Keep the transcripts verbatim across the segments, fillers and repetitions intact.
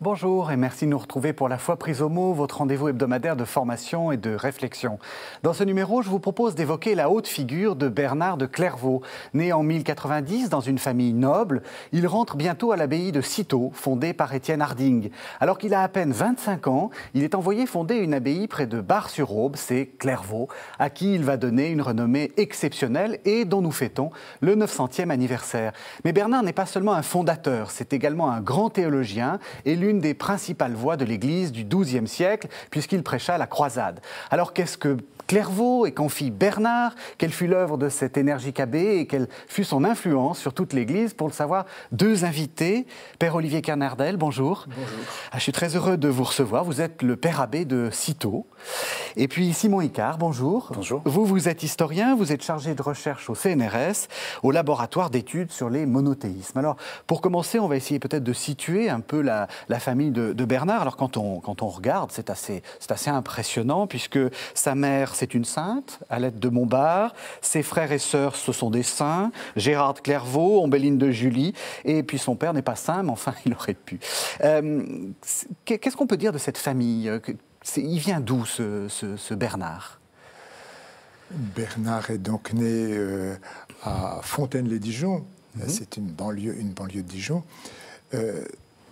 Bonjour et merci de nous retrouver pour La Foi prise au mot, votre rendez-vous hebdomadaire de formation et de réflexion. Dans ce numéro, je vous propose d'évoquer la haute figure de Bernard de Clairvaux. Né en mille quatre-vingt-dix dans une famille noble, il rentre bientôt à l'abbaye de Cîteaux, fondée par Étienne Harding. Alors qu'il a à peine vingt-cinq ans, il est envoyé fonder une abbaye près de Bar-sur-Aube, c'est Clairvaux, à qui il va donner une renommée exceptionnelle et dont nous fêtons le neuf centième anniversaire. Mais Bernard n'est pas seulement un fondateur, c'est également un grand théologien et l'une des principales voix de l'Église du douzième siècle, puisqu'il prêcha la croisade. Alors qu'est-ce que Clairvaux et qu'en fit Bernard? Quelle fut l'œuvre de cet énergique abbé et quelle fut son influence sur toute l'Église? Pour le savoir, deux invités. Père Olivier Kernardel, bonjour. Bonjour. Ah, je suis très heureux de vous recevoir. Vous êtes le père abbé de Cîteaux. Et puis Simon Icard, bonjour. Bonjour. Vous, vous êtes historien, vous êtes chargé de recherche au C N R S, au laboratoire d'études sur les monothéismes. Alors, pour commencer, on va essayer peut-être de situer un peu la, la famille de, de Bernard. Alors, quand on, quand on regarde, c'est assez, c'est assez impressionnant, puisque sa mère, c'est une sainte, Alette de Montbard. Ses frères et sœurs, ce sont des saints. Gérard de Clairvaux, Ombéline de Julie. Et puis son père n'est pas saint, mais enfin, il aurait pu. Euh, Qu'est-ce qu'on peut dire de cette famille? Il vient d'où, ce, ce, ce Bernard? Bernard est donc né euh, à Fontaine-lès-Dijon. Mm-hmm. C'est une banlieue, une banlieue de Dijon. Euh,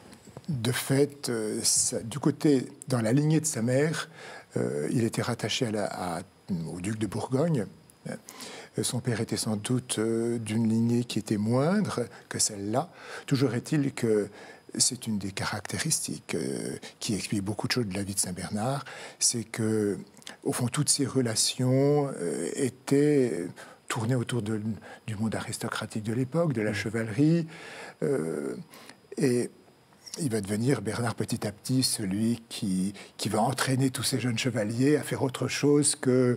de fait, euh, ça, du côté, dans la lignée de sa mère, euh, il était rattaché à la, à, au duc de Bourgogne. Euh, son père était sans doute euh, d'une lignée qui était moindre que celle-là. Toujours est-il que c'est une des caractéristiques euh, qui explique beaucoup de choses de la vie de Saint-Bernard, c'est que, au fond, toutes ses relations euh, étaient tournées autour de, du monde aristocratique de l'époque, de la chevalerie, euh, et il va devenir, Bernard, petit à petit, celui qui, qui va entraîner tous ces jeunes chevaliers à faire autre chose que,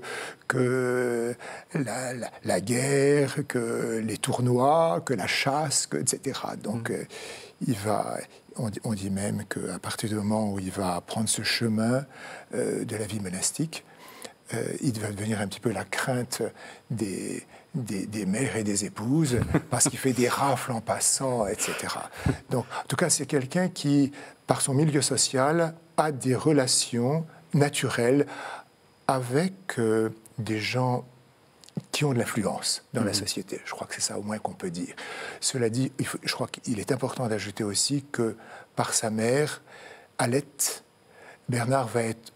que la, la, la guerre, que les tournois, que la chasse, que, et cetera. Donc, mmh. euh, il va, on, on dit même qu'à partir du moment où il va prendre ce chemin euh, de la vie monastique, euh, il va devenir un petit peu la crainte des... Des, des mères et des épouses, parce qu'il fait des rafles en passant, et cetera. Donc, en tout cas, c'est quelqu'un qui, par son milieu social, a des relations naturelles avec euh, des gens qui ont de l'influence dans mmh. la société. Je crois que c'est ça au moins qu'on peut dire. Cela dit, il faut, je crois qu'il est important d'ajouter aussi que, par sa mère, Alette, Bernard va être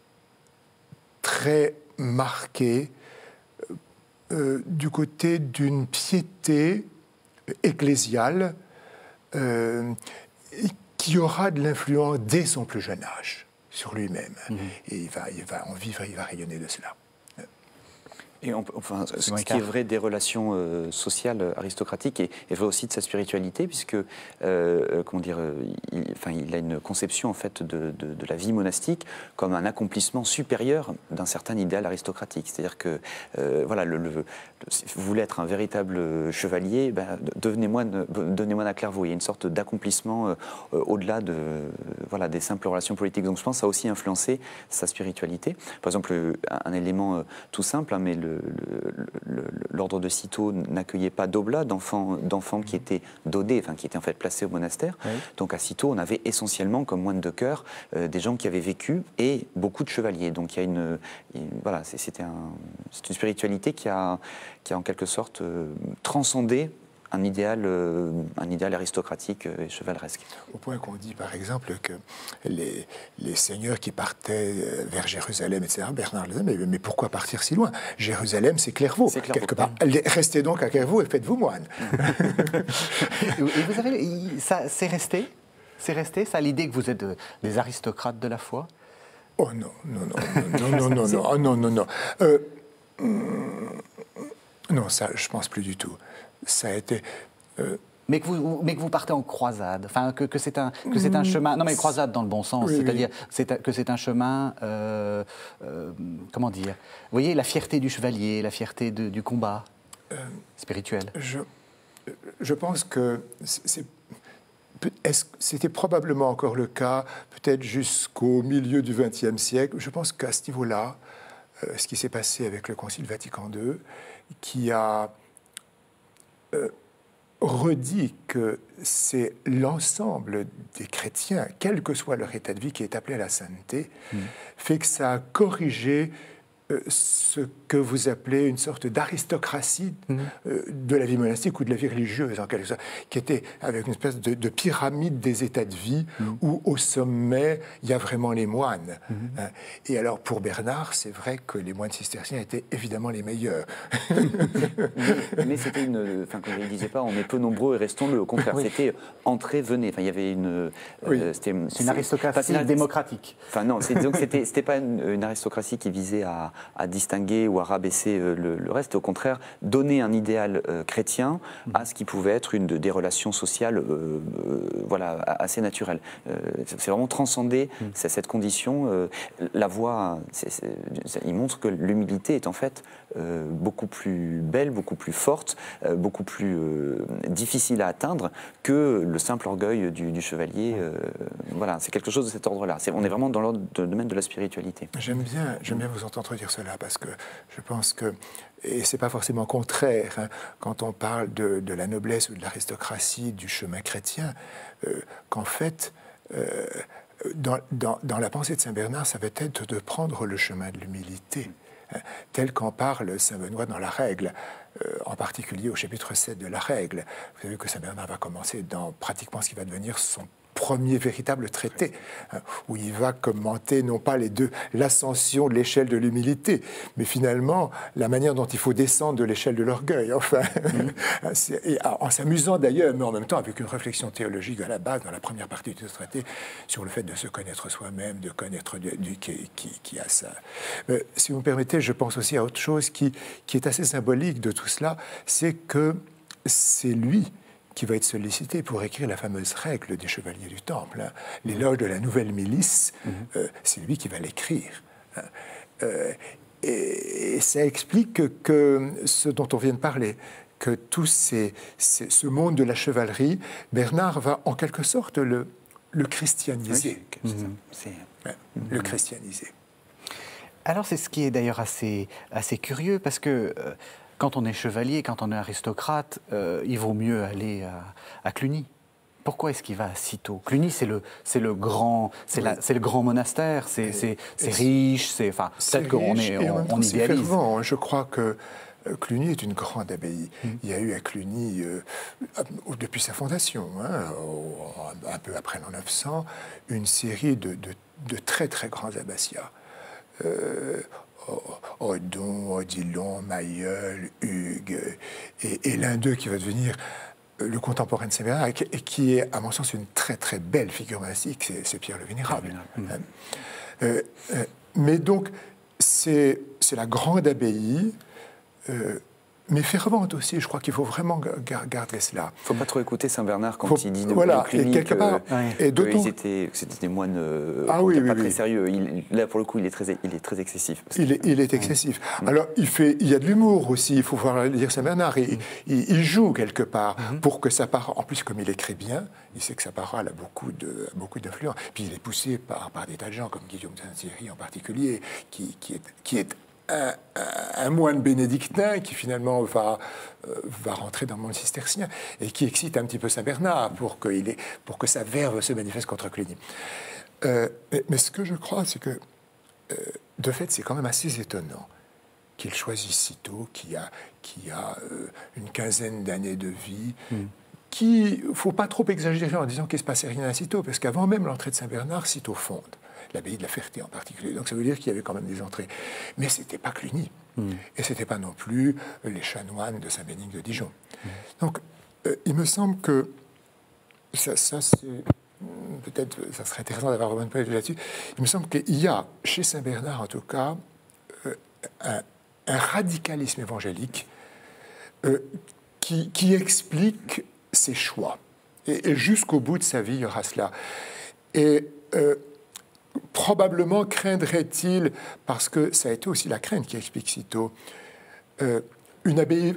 très marqué Euh, du côté d'une piété ecclésiale euh, qui aura de l'influence dès son plus jeune âge sur lui-même. Mmh. Et il va, il va en vivre, il va rayonner de cela. Et on, enfin, ce qui est vrai des relations euh, sociales aristocratiques est, est vrai aussi de sa spiritualité, puisque euh, comment dire, il, enfin, il a une conception en fait de, de, de la vie monastique comme un accomplissement supérieur d'un certain idéal aristocratique. C'est-à-dire que euh, voilà, le, le, le, si vous voulez être un véritable chevalier, ben, devenez moine, devenez moine à Clairvaux. Il y a une sorte d'accomplissement euh, au-delà de voilà des simples relations politiques. Donc je pense que ça a aussi influencé sa spiritualité. Par exemple, un, un élément euh, tout simple, hein, mais le l'ordre de Cîteaux n'accueillait pas d'oblats, d'enfants, d'enfants qui étaient dodés, enfin qui étaient en fait placés au monastère. Oui. Donc à Cîteaux, on avait essentiellement comme moines de cœur euh, des gens qui avaient vécu et beaucoup de chevaliers. Donc il y a une, une voilà, c'était un, c'est une spiritualité qui a, qui a en quelque sorte euh, transcendé un idéal, euh, un idéal aristocratique et chevaleresque. Au point qu'on dit, par exemple, que les, les seigneurs qui partaient vers Jérusalem, et cetera, Bernard le disait, mais, mais pourquoi partir si loin? Jérusalem, c'est Clairvaux. C'est Clairvaux. Quelque part. Restez donc à Clairvaux et faites-vous moine. Et vous avez, ça, c'est resté C'est resté, ça, l'idée que vous êtes de, des aristocrates de la foi? Oh non, non, non, non, non, non, non, oh, non, non, non. Euh, non, ça, je pense plus du tout. Ça a été... Euh... Mais, que vous, mais que vous partez en croisade, enfin, que, que c'est un, que c'est un chemin... Non, mais croisade dans le bon sens, oui, c'est-à-dire oui. que c'est un chemin... Euh, euh, comment dire? Vous voyez, la fierté du chevalier, la fierté de, du combat euh, spirituel. Je, je pense que c'est... C'était probablement encore le cas, peut-être jusqu'au milieu du vingtième siècle. Je pense qu'à ce niveau-là, euh, ce qui s'est passé avec le Concile Vatican deux, qui a... Euh, redit que c'est l'ensemble des chrétiens, quel que soit leur état de vie, qui est appelé à la sainteté, mmh. fait que ça a corrigé euh, ce que vous appelez une sorte d'aristocratie mmh. euh, de la vie monastique ou de la vie religieuse, en quelque sorte, qui était avec une espèce de, de pyramide des états de vie, mmh. où au sommet, il y a vraiment les moines. Mmh. Hein. Et alors, pour Bernard, c'est vrai que les moines cisterciens étaient évidemment les meilleurs. mais mais c'était une... Enfin, comme je ne disais pas, on est peu nombreux et restons-le. Au contraire, oui. c'était entrez, venez. Enfin, il y avait une... Oui. Euh, c'est une aristocratie enfin, démocratique. Enfin, non, donc c'était, c'était pas une, une aristocratie qui visait à, à distinguer ou à rabaisser euh, le, le reste. Au contraire, donner un idéal euh, chrétien mmh. à ce qui pouvait être une de, des relations sociales euh, euh, voilà, assez naturelles. Euh, c'est vraiment transcender mmh. cette condition. Euh, la voie, c'est, c'est, il montre que l'humilité est en fait euh, beaucoup plus belle, beaucoup plus forte, euh, beaucoup plus euh, difficile à atteindre que le simple orgueil du, du chevalier. Euh, voilà, c'est quelque chose de cet ordre-là. C'est, on est vraiment dans le domaine de la spiritualité. J'aime bien, j'aime bien vous entendre dire cela parce que je pense que, et c'est pas forcément contraire, hein, quand on parle de, de la noblesse ou de l'aristocratie du chemin chrétien, euh, qu'en fait, euh, dans, dans, dans la pensée de Saint Bernard, ça va être de prendre le chemin de l'humilité, hein, tel qu'en parle Saint Benoît dans la Règle, euh, en particulier au chapitre sept de la Règle. Vous savez que Saint Bernard va commencer dans pratiquement ce qui va devenir son premier véritable traité, hein, où il va commenter non pas les deux, l'ascension de l'échelle de l'humilité, mais finalement la manière dont il faut descendre de l'échelle de l'orgueil, enfin, mmh. et en s'amusant d'ailleurs, mais en même temps avec une réflexion théologique à la base, dans la première partie de ce traité, sur le fait de se connaître soi-même, de connaître Dieu qui, qui, qui a ça. Mais, si vous me permettez, je pense aussi à autre chose qui, qui est assez symbolique de tout cela, c'est que c'est lui qui va être sollicité pour écrire la fameuse règle des chevaliers du Temple, hein. L'éloge de la nouvelle milice, mmh. euh, c'est lui qui va l'écrire. Hein. Euh, et, et ça explique que, que ce dont on vient de parler, que tout ces, ces, ce monde de la chevalerie, Bernard va en quelque sorte le, le christianiser. Oui. Mmh. C'est, hein, mmh. Le christianiser. Alors c'est ce qui est d'ailleurs assez, assez curieux, parce que... Euh, Quand on est chevalier, quand on est aristocrate, euh, il vaut mieux aller à, à Cluny. Pourquoi est-ce qu'il va à Cîteaux ? Cluny, c'est le, c'est le grand, c'est, oui. la, c'est le grand monastère, c'est, c'est, c'est riche, c'est, enfin, c'est peut-être qu'on est, et on, en même temps, on c'est idéalise. fervent. Je crois que Cluny est une grande abbaye. Mmh. Il y a eu à Cluny, euh, depuis sa fondation, hein, au, un peu après l'an neuf cents, une série de, de, de très très grands abbatiats. Euh, Odon, Odilon, Mailleul, Hugues, et, et l'un d'eux qui va devenir le contemporain de Saint Bernard, et qui est, à mon sens, une très très belle figure monastique, c'est, c'est Pierre le Vénérable. Mmh. Euh, euh, mais donc, c'est, c'est la grande abbaye, euh, mais fervente aussi. Je crois qu'il faut vraiment garder cela. Il ne faut pas trop écouter Saint Bernard quand faut, il dit de voilà, Cluny et quelque part, que, ouais. et que ils étaient, c'était des moines euh, ah, oui, pas oui, très oui. sérieux. Il, là, pour le coup, il est très, il est très excessif. Il est, il est excessif. Ouais. Alors, il, fait, il y a de l'humour aussi. Il faut voir lire Saint Bernard. Il, mm. il, il joue quelque part mm. pour que sa parole... En plus, comme il écrit bien, il sait que sa parole a beaucoup, de, beaucoup d'influence. Puis il est poussé par, par des tas de gens, comme Guillaume de Saint-Thierry en particulier, qui, qui est... Qui est Un, un, un moine bénédictin qui finalement va, euh, va rentrer dans le monde cistercien et qui excite un petit peu Saint Bernard pour, qu'il ait, pour que sa verve se manifeste contre Cluny. Euh, mais, mais ce que je crois, c'est que, euh, de fait, c'est quand même assez étonnant qu'il choisisse Cîteaux, qui a, qui a euh, une quinzaine d'années de vie, mm. qu'il ne faut pas trop exagérer en disant qu'il ne se passait rien à Cîteaux, parce qu'avant même l'entrée de Saint Bernard, Cîteaux fonde. L'abbaye de la Ferté en particulier. Donc ça veut dire qu'il y avait quand même des entrées. Mais ce n'était pas Cluny. Mm. Et ce n'était pas non plus les chanoines de Saint-Bénigne de Dijon. Mm. Donc euh, il me semble que ça, ça c'est... Peut-être ça serait intéressant d'avoir vraiment une parole là-dessus. Il me semble qu'il y a, chez Saint-Bernard en tout cas, euh, un, un radicalisme évangélique euh, qui, qui explique ses choix. Et, et jusqu'au bout de sa vie, il y aura cela. Et... Euh, probablement craindrait-il, parce que ça a été aussi la crainte qui explique Cîteaux, euh, une abbaye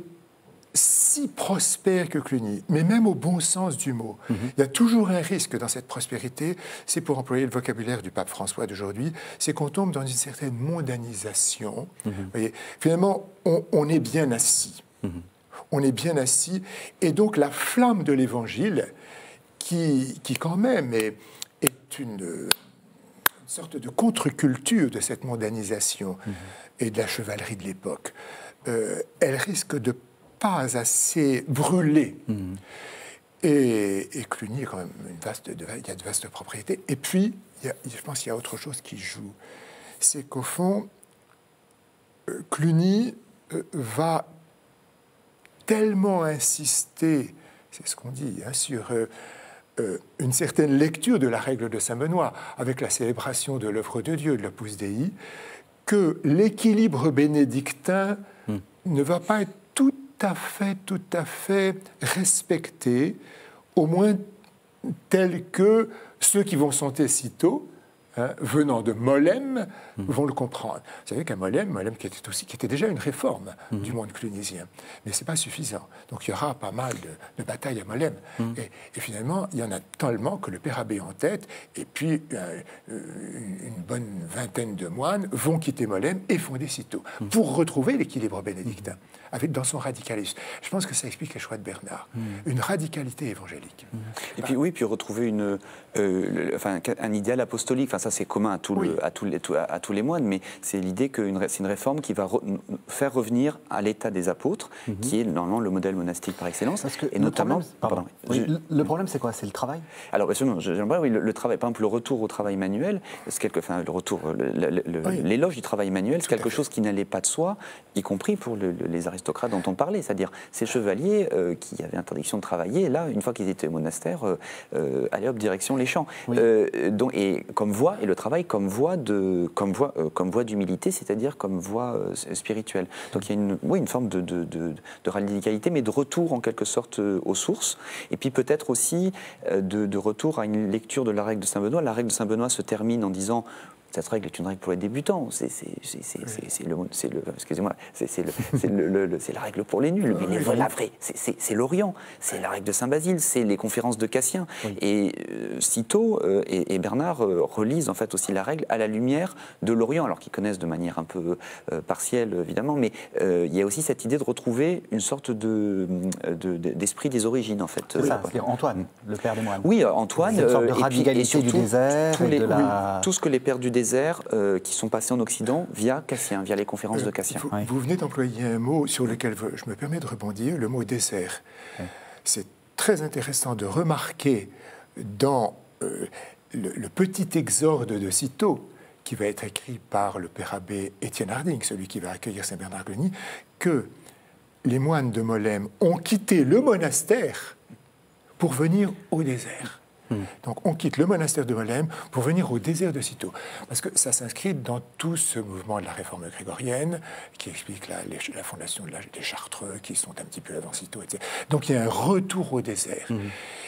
si prospère que Cluny, mais même au bon sens du mot. Mm-hmm. Il y a toujours un risque dans cette prospérité, c'est pour employer le vocabulaire du pape François d'aujourd'hui, c'est qu'on tombe dans une certaine mondanisation. Mm-hmm. Vous voyez, finalement, on, on est bien assis. Mm-hmm. on est bien assis. Et donc la flamme de l'Évangile, qui, qui quand même est, est une, une sorte de contre-culture de cette mondanisation mmh. et de la chevalerie de l'époque, euh, elle risque de pas assez brûler. Mmh. Et, et Cluny, quand même, une vaste, de, il y a de vastes propriétés. Et puis, il y a, je pense qu'il y a autre chose qui joue. C'est qu'au fond, euh, Cluny euh, va tellement insister, c'est ce qu'on dit, hein, sur euh, euh, une certaine lecture de la règle de Saint-Benoît, avec la célébration de l'œuvre de Dieu, de l'Opus Dei, que l'équilibre bénédictin mmh. ne va pas être tout à fait, tout à fait respecté, au moins tel que ceux qui vont chanter sitôt, hein, venant de Molème, mmh. vont le comprendre. Vous savez qu'à Molème, Molème qui était, aussi, qui était déjà une réforme mmh. du monde clunésien, mais ce n'est pas suffisant. Donc il y aura pas mal de, de batailles à Molème. Mmh. Et, et finalement, il y en a tellement que le père abbé en tête, et puis euh, une bonne vingtaine de moines vont quitter Molème et fonder Cîteaux, mmh. pour retrouver l'équilibre bénédictin. Mmh. Avec, dans son radicalisme. Je pense que ça explique les choix de Bernard. Mmh. Une radicalité évangélique. Mmh. Et bah. puis oui, puis retrouver une, euh, le, enfin, un idéal apostolique. Enfin, ça, c'est commun à, tout oui. le, à, tous les, à, à tous les moines, mais c'est l'idée que c'est une réforme qui va re, faire revenir à l'état des apôtres, mmh. qui est normalement le modèle monastique par excellence. Parce que et notamment, problème, pardon, oui, je, le problème, c'est quoi? C'est le travail? Alors, absolument. J'aimerais, oui, le, le travail. Par exemple, le retour au travail manuel, c'est quelque, enfin, le retour, l'éloge oui. du travail manuel, c'est quelque chose qui n'allait pas de soi, y compris pour le, le, les aristocrates dont on parlait, c'est-à-dire ces chevaliers euh, qui avaient interdiction de travailler, là, une fois qu'ils étaient au monastère, euh, euh, allez hop, direction les champs. Oui. Euh, donc, et comme voie, et le travail comme voie de, comme voie, euh, comme voie d'humilité, c'est-à-dire comme voie euh, spirituelle. Donc il y a une, oui, une forme de, de, de, de radicalité, mais de retour en quelque sorte euh, aux sources, et puis peut-être aussi euh, de, de retour à une lecture de la règle de Saint-Benoît. La règle de Saint-Benoît se termine en disant: cette règle est une règle pour les débutants. C'est le, le, excusez-moi, c'est le, le, le, le, la règle pour les nuls. Mais la vraie, c'est l'Orient, c'est la règle de Saint Basile, c'est les conférences de Cassien. Oui. Et euh, Cîteaux euh, et, et Bernard euh, relisent en fait aussi la règle à la lumière de l'Orient, alors qu'ils connaissent de manière un peu euh, partielle évidemment, mais euh, il y a aussi cette idée de retrouver une sorte de, de, de, d'esprit des origines en fait. C'est ça, c'est-à-dire Antoine, le père des moines. Oui, Antoine. Une sorte de euh, radicalité et puis, et surtout, du désert. Tous les, de la... oui, tout ce que les pères du désert Euh, qui sont passés en Occident via Cassien, via les conférences euh, de Cassien. Vous, oui. vous venez d'employer un mot sur lequel je me permets de rebondir, le mot désert. Oui. C'est très intéressant de remarquer dans euh, le, le petit exorde de Cîteaux, qui va être écrit par le père abbé Étienne Harding, celui qui va accueillir Saint Bernard Cluny, que les moines de Molème ont quitté le monastère pour venir au désert. Donc on quitte le monastère de Molème pour venir au désert de Cîteaux. Parce que ça s'inscrit dans tout ce mouvement de la réforme grégorienne qui explique la, les, la fondation de la, des Chartreux qui sont un petit peu avant Cîteaux, et cetera. Donc il y a un retour au désert. Mmh.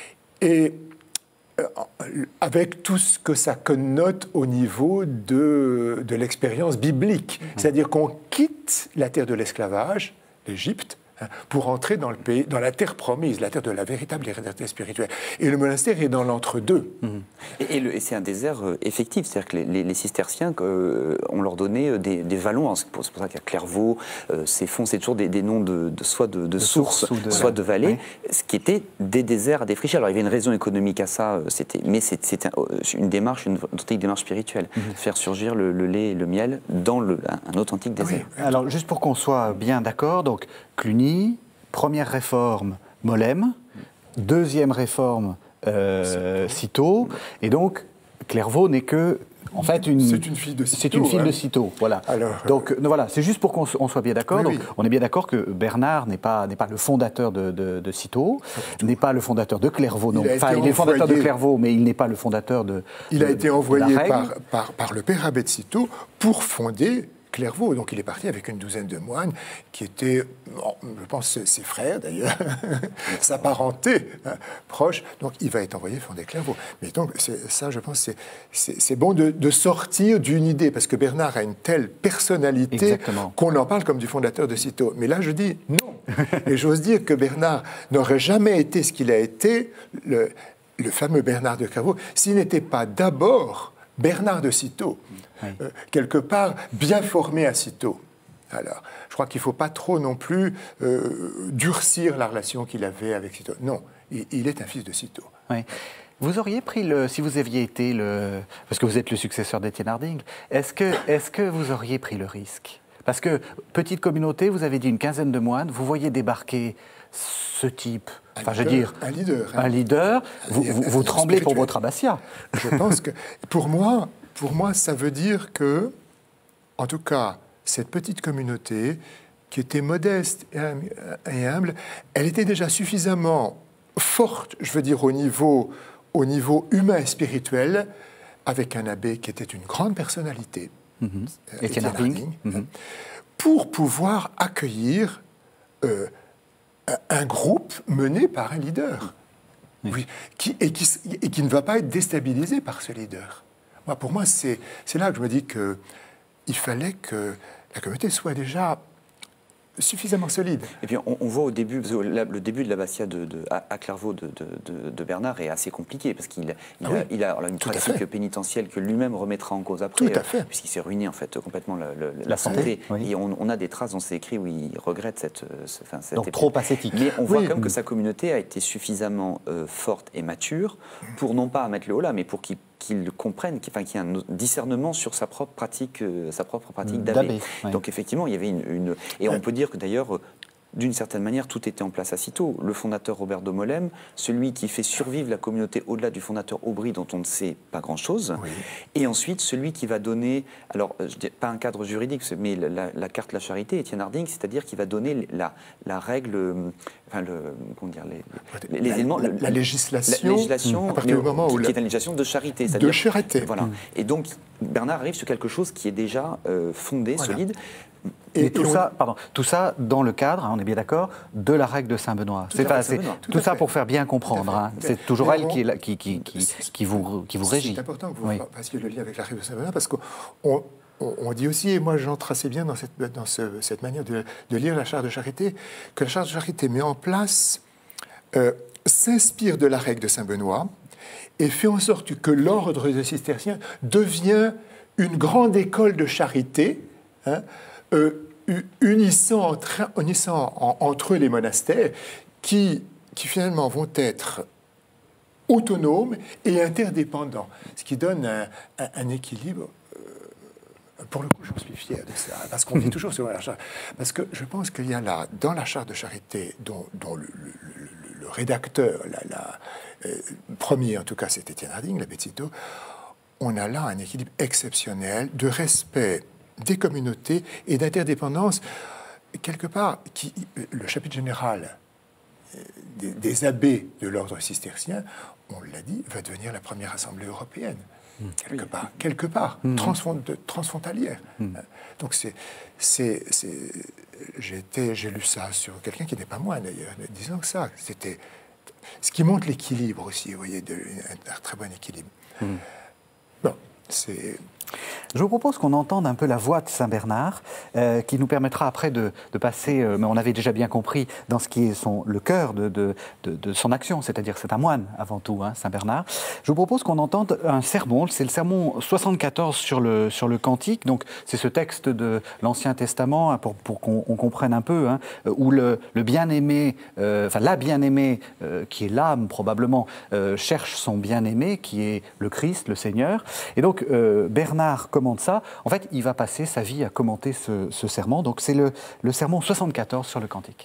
Et euh, avec tout ce que ça connote au niveau de, de l'expérience biblique. Mmh. C'est-à-dire qu'on quitte la terre de l'esclavage, l'Égypte, pour entrer dans, le pays, dans la terre promise, la terre de la véritable hérédité spirituelle. Et le monastère est dans l'entre-deux. Mmh. Et, et, et c'est un désert euh, effectif, c'est-à-dire que les, les, les cisterciens, euh, on leur donnait des, des vallons, c'est pour, pour ça qu'il y a Clairvaux, euh, ces fonds, c'est toujours des, des noms de, de, soit de, de, de sources, source de, soit de vallées, oui. ce qui était des déserts à défricher. Alors il y avait une raison économique à ça, mais c'était une démarche, une authentique démarche spirituelle, mmh. faire surgir le, le lait et le miel dans le, un, un authentique désert. Oui. Alors juste pour qu'on soit bien d'accord, donc Cluny, première réforme, Molème, deuxième réforme, euh, Cîteaux, et donc Clairvaux n'est que, en fait, une... C'est une fille de Cîteaux. C'est une fille hein. de Cîteaux, voilà. Alors, donc euh... voilà, c'est juste pour qu'on soit bien d'accord. Oui, donc oui. on est bien d'accord que Bernard n'est pas, n'est pas le fondateur de, de, de Cîteaux, n'est pas le fondateur de Clairvaux, non. Il enfin, il est le fondateur de Clairvaux, mais il n'est pas le fondateur de Il de, a été envoyé par, par, par le père abbé de Cîteaux pour fonder Clairvaux. Donc il est parti avec une douzaine de moines qui étaient, je pense, ses frères d'ailleurs, sa parenté hein, proche. Donc il va être envoyé fonder Clairvaux. Mais donc ça, je pense, c'est bon de, de sortir d'une idée, parce que Bernard a une telle personnalité qu'on en parle comme du fondateur de Cîteaux. Mais là, je dis non. Et j'ose dire que Bernard n'aurait jamais été ce qu'il a été, le, le fameux Bernard de Clairvaux, s'il n'était pas d'abord Bernard de Cîteaux, oui. euh, quelque part bien formé à Cîteaux. Alors, je crois qu'il ne faut pas trop non plus euh, durcir la relation qu'il avait avec Cîteaux. Non, il, il est un fils de Cîteaux. Oui. Vous auriez pris le, si vous aviez été le, parce que vous êtes le successeur d'Étienne Harding, est-ce que, est-ce que vous auriez pris le risque? Parce que, petite communauté, vous avez dit une quinzaine de moines, vous voyez débarquer ce type, un enfin leader, je veux dire, un leader, un leader, un vous, vous, vous tremblez pour votre abbatiat. Je pense que, pour moi, pour moi, ça veut dire que, en tout cas, cette petite communauté, qui était modeste et humble, elle était déjà suffisamment forte, je veux dire, au niveau, au niveau humain et spirituel, avec un abbé qui était une grande personnalité, Mmh. euh, Étienne Harding, mmh. pour pouvoir accueillir euh, un, un groupe mené par un leader, mmh. oui, qui, et, qui, et qui ne va pas être déstabilisé par ce leader. Moi, pour moi, c'est là que je me dis qu'il fallait que la communauté soit déjà suffisamment solide. Et puis on, on voit au début, parce que la, le début de l'abbatiat de, de, à, à Clairvaux de, de, de Bernard est assez compliqué, parce qu'il il ah oui, a, il a alors, une pratique pénitentielle que lui-même remettra en cause après, puisqu'il s'est ruiné en fait complètement la, la, la, la santé. Oui. Et on, on a des traces dans ses écrits où il regrette cette, cette, cette Donc époque. Trop ascétique. Mais on voit oui. quand même que sa communauté a été suffisamment euh, forte et mature pour non pas mettre le haut là, mais pour qu'il qu'il comprenne, qu'il enfin, qu'il y ait un discernement sur sa propre pratique, euh, sa propre pratique d'abbé. Oui. Donc effectivement, il y avait une, une et on peut dire que d'ailleurs, d'une certaine manière, tout était en place à Cîteaux. Le fondateur Robert de Molem, celui qui fait survivre la communauté au-delà du fondateur Aubry, dont on ne sait pas grand-chose, oui. et ensuite celui qui va donner, alors je dis, pas un cadre juridique, mais la, la carte de la charité, Étienne Harding, c'est-à-dire qui va donner la, la règle, enfin le, comment dire, les, les, les la, éléments, la, la législation, la législation à partir du moment où qui la... est une législation de charité, de charité, voilà. Mmh. Et donc Bernard arrive sur quelque chose qui est déjà euh, fondé, voilà. solide. Et, et tout, on... ça, pardon, tout ça dans le cadre, hein, on est bien d'accord, de la règle de Saint-Benoît. C'est pas, Saint tout, tout ça pour faire bien comprendre. Hein. C'est toujours elle on... qui, qui, qui, qui, qui, vous, qui vous régit. C'est important que vous oui. fassiez le lien avec la règle de Saint-Benoît parce qu'on on, on dit aussi, et moi j'entre assez bien dans cette, dans ce, cette manière de, de lire la charte de charité, que la charte de charité met en place, euh, s'inspire de la règle de Saint-Benoît et fait en sorte que l'ordre des cisterciens devient une grande école de charité, hein, Euh, unissant, entre, unissant en, entre eux les monastères qui, qui finalement vont être autonomes et interdépendants, ce qui donne un, un, un équilibre. Euh, pour le coup, j'en suis fier de ça, parce qu'on dit toujours sur la charte. Parce que je pense qu'il y a là, dans la charte de charité, dont, dont le, le, le, le rédacteur, la, la, euh, premier en tout cas, c'est Étienne Harding, l'abbé de Cîteaux, on a là un équilibre exceptionnel de respect des communautés et d'interdépendance, quelque part, qui, le chapitre général des, des abbés de l'ordre cistercien, on l'a dit, va devenir la première assemblée européenne, mmh. quelque part, quelque part, mmh. transfront, transfrontalière. Mmh. Donc c'est, c'est, c'est, j'ai, j'ai lu ça sur quelqu'un qui n'est pas moi d'ailleurs, disant que ça, c'était ce qui montre l'équilibre aussi, vous voyez, de, un, un très bon équilibre. Mmh. Bon, c'est... Je vous propose qu'on entende un peu la voix de Saint-Bernard, euh, qui nous permettra après de, de passer, euh, mais on avait déjà bien compris, dans ce qui est son, le cœur de, de, de, de son action, c'est-à-dire c'est un moine avant tout, hein, Saint-Bernard. Je vous propose qu'on entende un sermon, c'est le sermon soixante-quatorze sur le, sur le Cantique, donc c'est ce texte de l'Ancien Testament, hein, pour, pour qu'on on comprenne un peu, hein, où le, le bien-aimé, euh, enfin la bien-aimée, euh, qui est l'âme probablement, euh, cherche son bien-aimé, qui est le Christ, le Seigneur. Et donc euh, Bernard commente ça. En fait, il va passer sa vie à commenter ce, ce sermon. Donc, c'est le, le sermon soixante-quatorze sur le Cantique.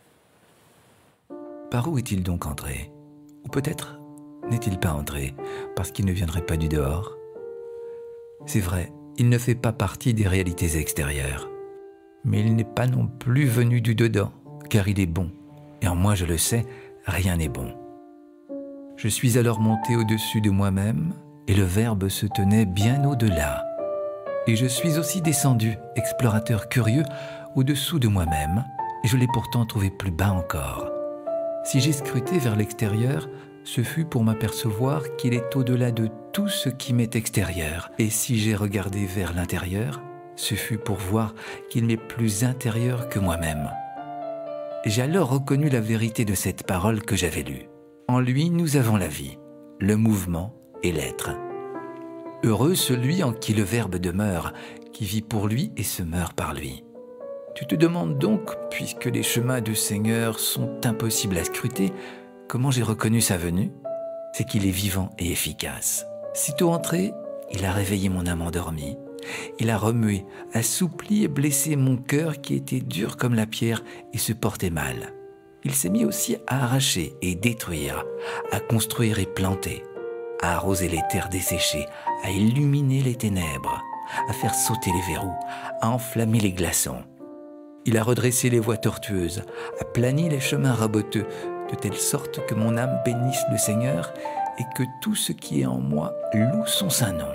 Par où est-il donc entré? Ou peut-être n'est-il pas entré parce qu'il ne viendrait pas du dehors? C'est vrai, il ne fait pas partie des réalités extérieures. Mais il n'est pas non plus venu du dedans, car il est bon. Et en moi, je le sais, rien n'est bon. Je suis alors monté au-dessus de moi-même, et le Verbe se tenait bien au-delà. Et je suis aussi descendu, explorateur curieux, au-dessous de moi-même, et je l'ai pourtant trouvé plus bas encore. Si j'ai scruté vers l'extérieur, ce fut pour m'apercevoir qu'il est au-delà de tout ce qui m'est extérieur. Et si j'ai regardé vers l'intérieur, ce fut pour voir qu'il m'est plus intérieur que moi-même. J'ai alors reconnu la vérité de cette parole que j'avais lue. En lui, nous avons la vie, le mouvement et l'être. Heureux celui en qui le Verbe demeure, qui vit pour lui et se meurt par lui. Tu te demandes donc, puisque les chemins du Seigneur sont impossibles à scruter, comment j'ai reconnu sa venue? C'est qu'il est vivant et efficace. Sitôt entré, il a réveillé mon âme endormie. Il a remué, assoupli et blessé mon cœur qui était dur comme la pierre et se portait mal. Il s'est mis aussi à arracher et détruire, à construire et planter, à arroser les terres desséchées, à illuminer les ténèbres, à faire sauter les verrous, à enflammer les glaçons. Il a redressé les voies tortueuses, a plani les chemins raboteux, de telle sorte que mon âme bénisse le Seigneur et que tout ce qui est en moi loue son saint nom.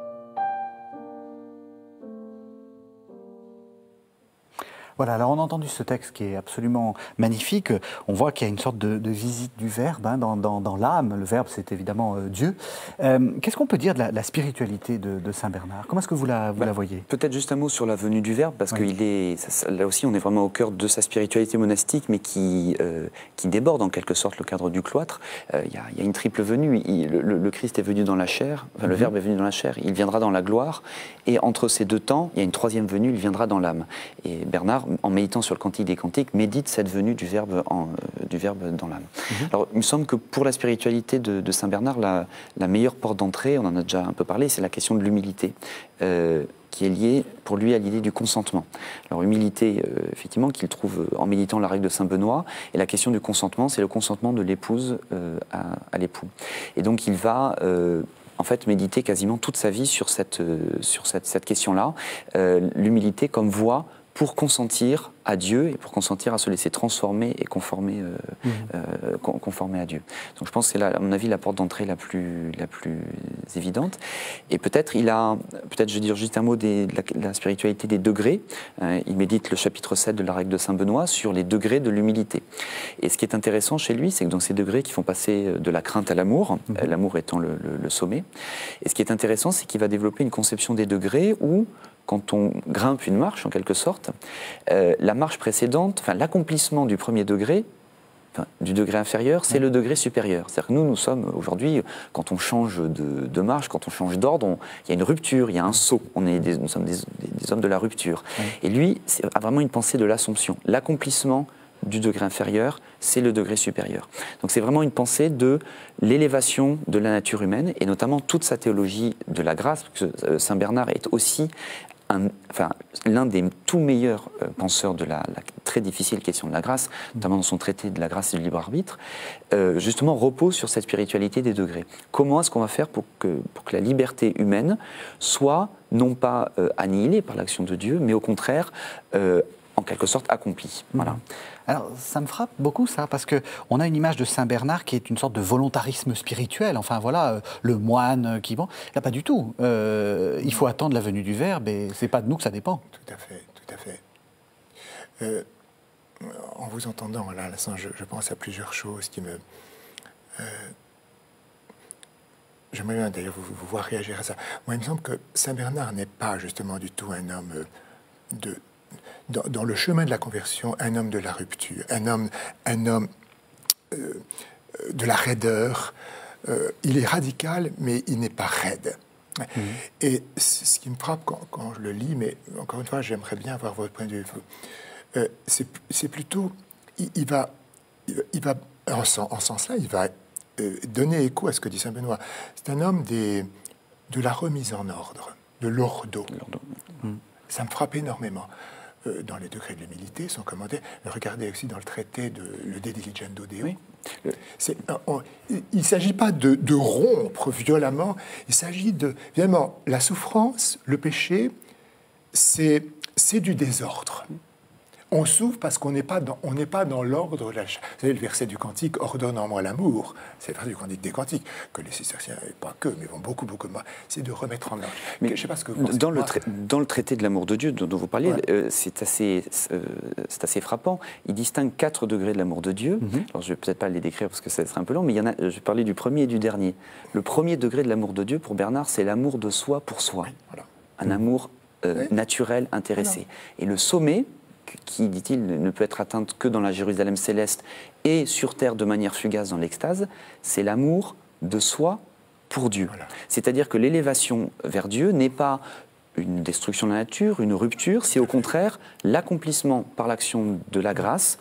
Voilà, alors on a entendu ce texte qui est absolument magnifique. On voit qu'il y a une sorte de, de visite du Verbe hein, dans, dans, dans l'âme. Le Verbe, c'est évidemment euh, Dieu. Euh, Qu'est-ce qu'on peut dire de la, la spiritualité de, de Saint Bernard? Comment est-ce que vous la, vous bah, la voyez? Peut-être juste un mot sur la venue du Verbe, parce oui. qu'il est, ça, là aussi, on est vraiment au cœur de sa spiritualité monastique, mais qui, euh, qui déborde en quelque sorte le cadre du cloître. Euh, il y, y a une triple venue. Il, le, le Christ est venu dans la chair, enfin, mm-hmm. le Verbe est venu dans la chair, il viendra dans la gloire, et entre ces deux temps, il y a une troisième venue, il viendra dans l'âme. Et Bernard, en méditant sur le Cantique des Cantiques, médite cette venue du Verbe, en, euh, du verbe dans l'âme. Mmh. Alors, il me semble que pour la spiritualité de, de Saint Bernard, la, la meilleure porte d'entrée, on en a déjà un peu parlé, c'est la question de l'humilité, euh, qui est liée pour lui à l'idée du consentement. Alors, humilité, euh, effectivement, qu'il trouve en méditant la règle de Saint Benoît, et la question du consentement, c'est le consentement de l'épouse euh, à, à l'époux. Et donc, il va... Euh, en fait, méditer quasiment toute sa vie sur cette, euh, sur cette, cette question-là, euh, l'humilité comme voie pour consentir à Dieu et pour consentir à se laisser transformer et conformer, euh, mmh. euh, conformer à Dieu. Donc je pense que c'est, à mon avis, la porte d'entrée la plus, la plus évidente. Et peut-être, il a, peut-être je vais dire juste un mot des, de, la, de la spiritualité des degrés. Euh, il médite le chapitre sept de la règle de Saint Benoît sur les degrés de l'humilité. Et ce qui est intéressant chez lui, c'est que dans ces degrés qui font passer de la crainte à l'amour, mmh. l'amour étant le, le, le sommet, et ce qui est intéressant, c'est qu'il va développer une conception des degrés où, quand on grimpe une marche, en quelque sorte, euh, la marche précédente, enfin l'accomplissement du premier degré, enfin, du degré inférieur, c'est ouais. le degré supérieur. C'est-à-dire que nous, nous sommes aujourd'hui, quand on change de, de marche, quand on change d'ordre, il y a une rupture, il y a un saut. On est des, nous sommes des, des, des hommes de la rupture. Ouais. Et lui a vraiment une pensée de l'Assomption. L'accomplissement du degré inférieur, c'est le degré supérieur. Donc c'est vraiment une pensée de l'élévation de la nature humaine, et notamment toute sa théologie de la grâce, parce que Saint Bernard est aussi Un, enfin, l'un des tout meilleurs euh, penseurs de la, la très difficile question de la grâce, notamment dans son traité de la grâce et du libre arbitre, euh, justement repose sur cette spiritualité des degrés. Comment est-ce qu'on va faire pour que, pour que la liberté humaine soit non pas euh, annihilée par l'action de Dieu, mais au contraire, euh, en quelque sorte, accomplie. Voilà. Alors, ça me frappe beaucoup, ça, parce qu'on a une image de Saint Bernard qui est une sorte de volontarisme spirituel. Enfin, voilà, euh, le moine qui... Bon, là, pas du tout. Euh, il faut attendre la venue du Verbe, et c'est pas de nous que ça dépend. Tout à fait, tout à fait. Euh, en vous entendant, là, je, je pense à plusieurs choses qui me... Euh, J'aimerais bien, d'ailleurs, vous, vous voir réagir à ça. Moi, il me semble que Saint Bernard n'est pas, justement, du tout un homme de... Dans, dans le chemin de la conversion, un homme de la rupture, un homme, un homme euh, de la raideur. Euh, il est radical, mais il n'est pas raide. Mmh. Et ce qui me frappe quand, quand je le lis, mais encore une fois, j'aimerais bien avoir votre point de vue. Euh, c'est plutôt, il, il, va, il va, en ce en sens-là, il va euh, donner écho à ce que dit Saint Benoît. C'est un homme des, de la remise en ordre, de l'ordo. Mmh. Ça me frappe énormément. Dans les degrés de l'humilité, sont commentés. Regardez aussi dans le traité de le De Diligendo Deo. Oui. On, il ne s'agit pas de, de rompre violemment, il s'agit de... Évidemment, la souffrance, le péché, c'est du désordre. On souffre parce qu'on n'est pas dans, on n'est pas dans l'ordre. Vous savez, le verset du Cantique, ordonne en moi l'amour, c'est le verset du Cantique des Cantiques, que les cisterciens, et pas que, mais vont beaucoup, beaucoup moins, c'est de remettre en ordre. Mais je sais pas ce que vous dans, le dans le traité de l'amour de Dieu dont, dont vous parliez, ouais. euh, c'est assez, euh, c'est assez frappant. Il distingue quatre degrés de l'amour de Dieu. Mm-hmm. Alors, je ne vais peut-être pas les décrire parce que ça serait un peu long, mais il y en a, je vais parler du premier et du dernier. Le premier degré de l'amour de Dieu, pour Bernard, c'est l'amour de soi pour soi. Oui, voilà. Un mm-hmm. amour euh, oui. naturel, intéressé. Voilà. Et le sommet, qui, dit-il, ne peut être atteinte que dans la Jérusalem céleste et sur terre de manière fugace dans l'extase, c'est l'amour de soi pour Dieu. Voilà. C'est-à-dire que l'élévation vers Dieu n'est pas une destruction de la nature, une rupture, c'est au contraire l'accomplissement par l'action de la grâce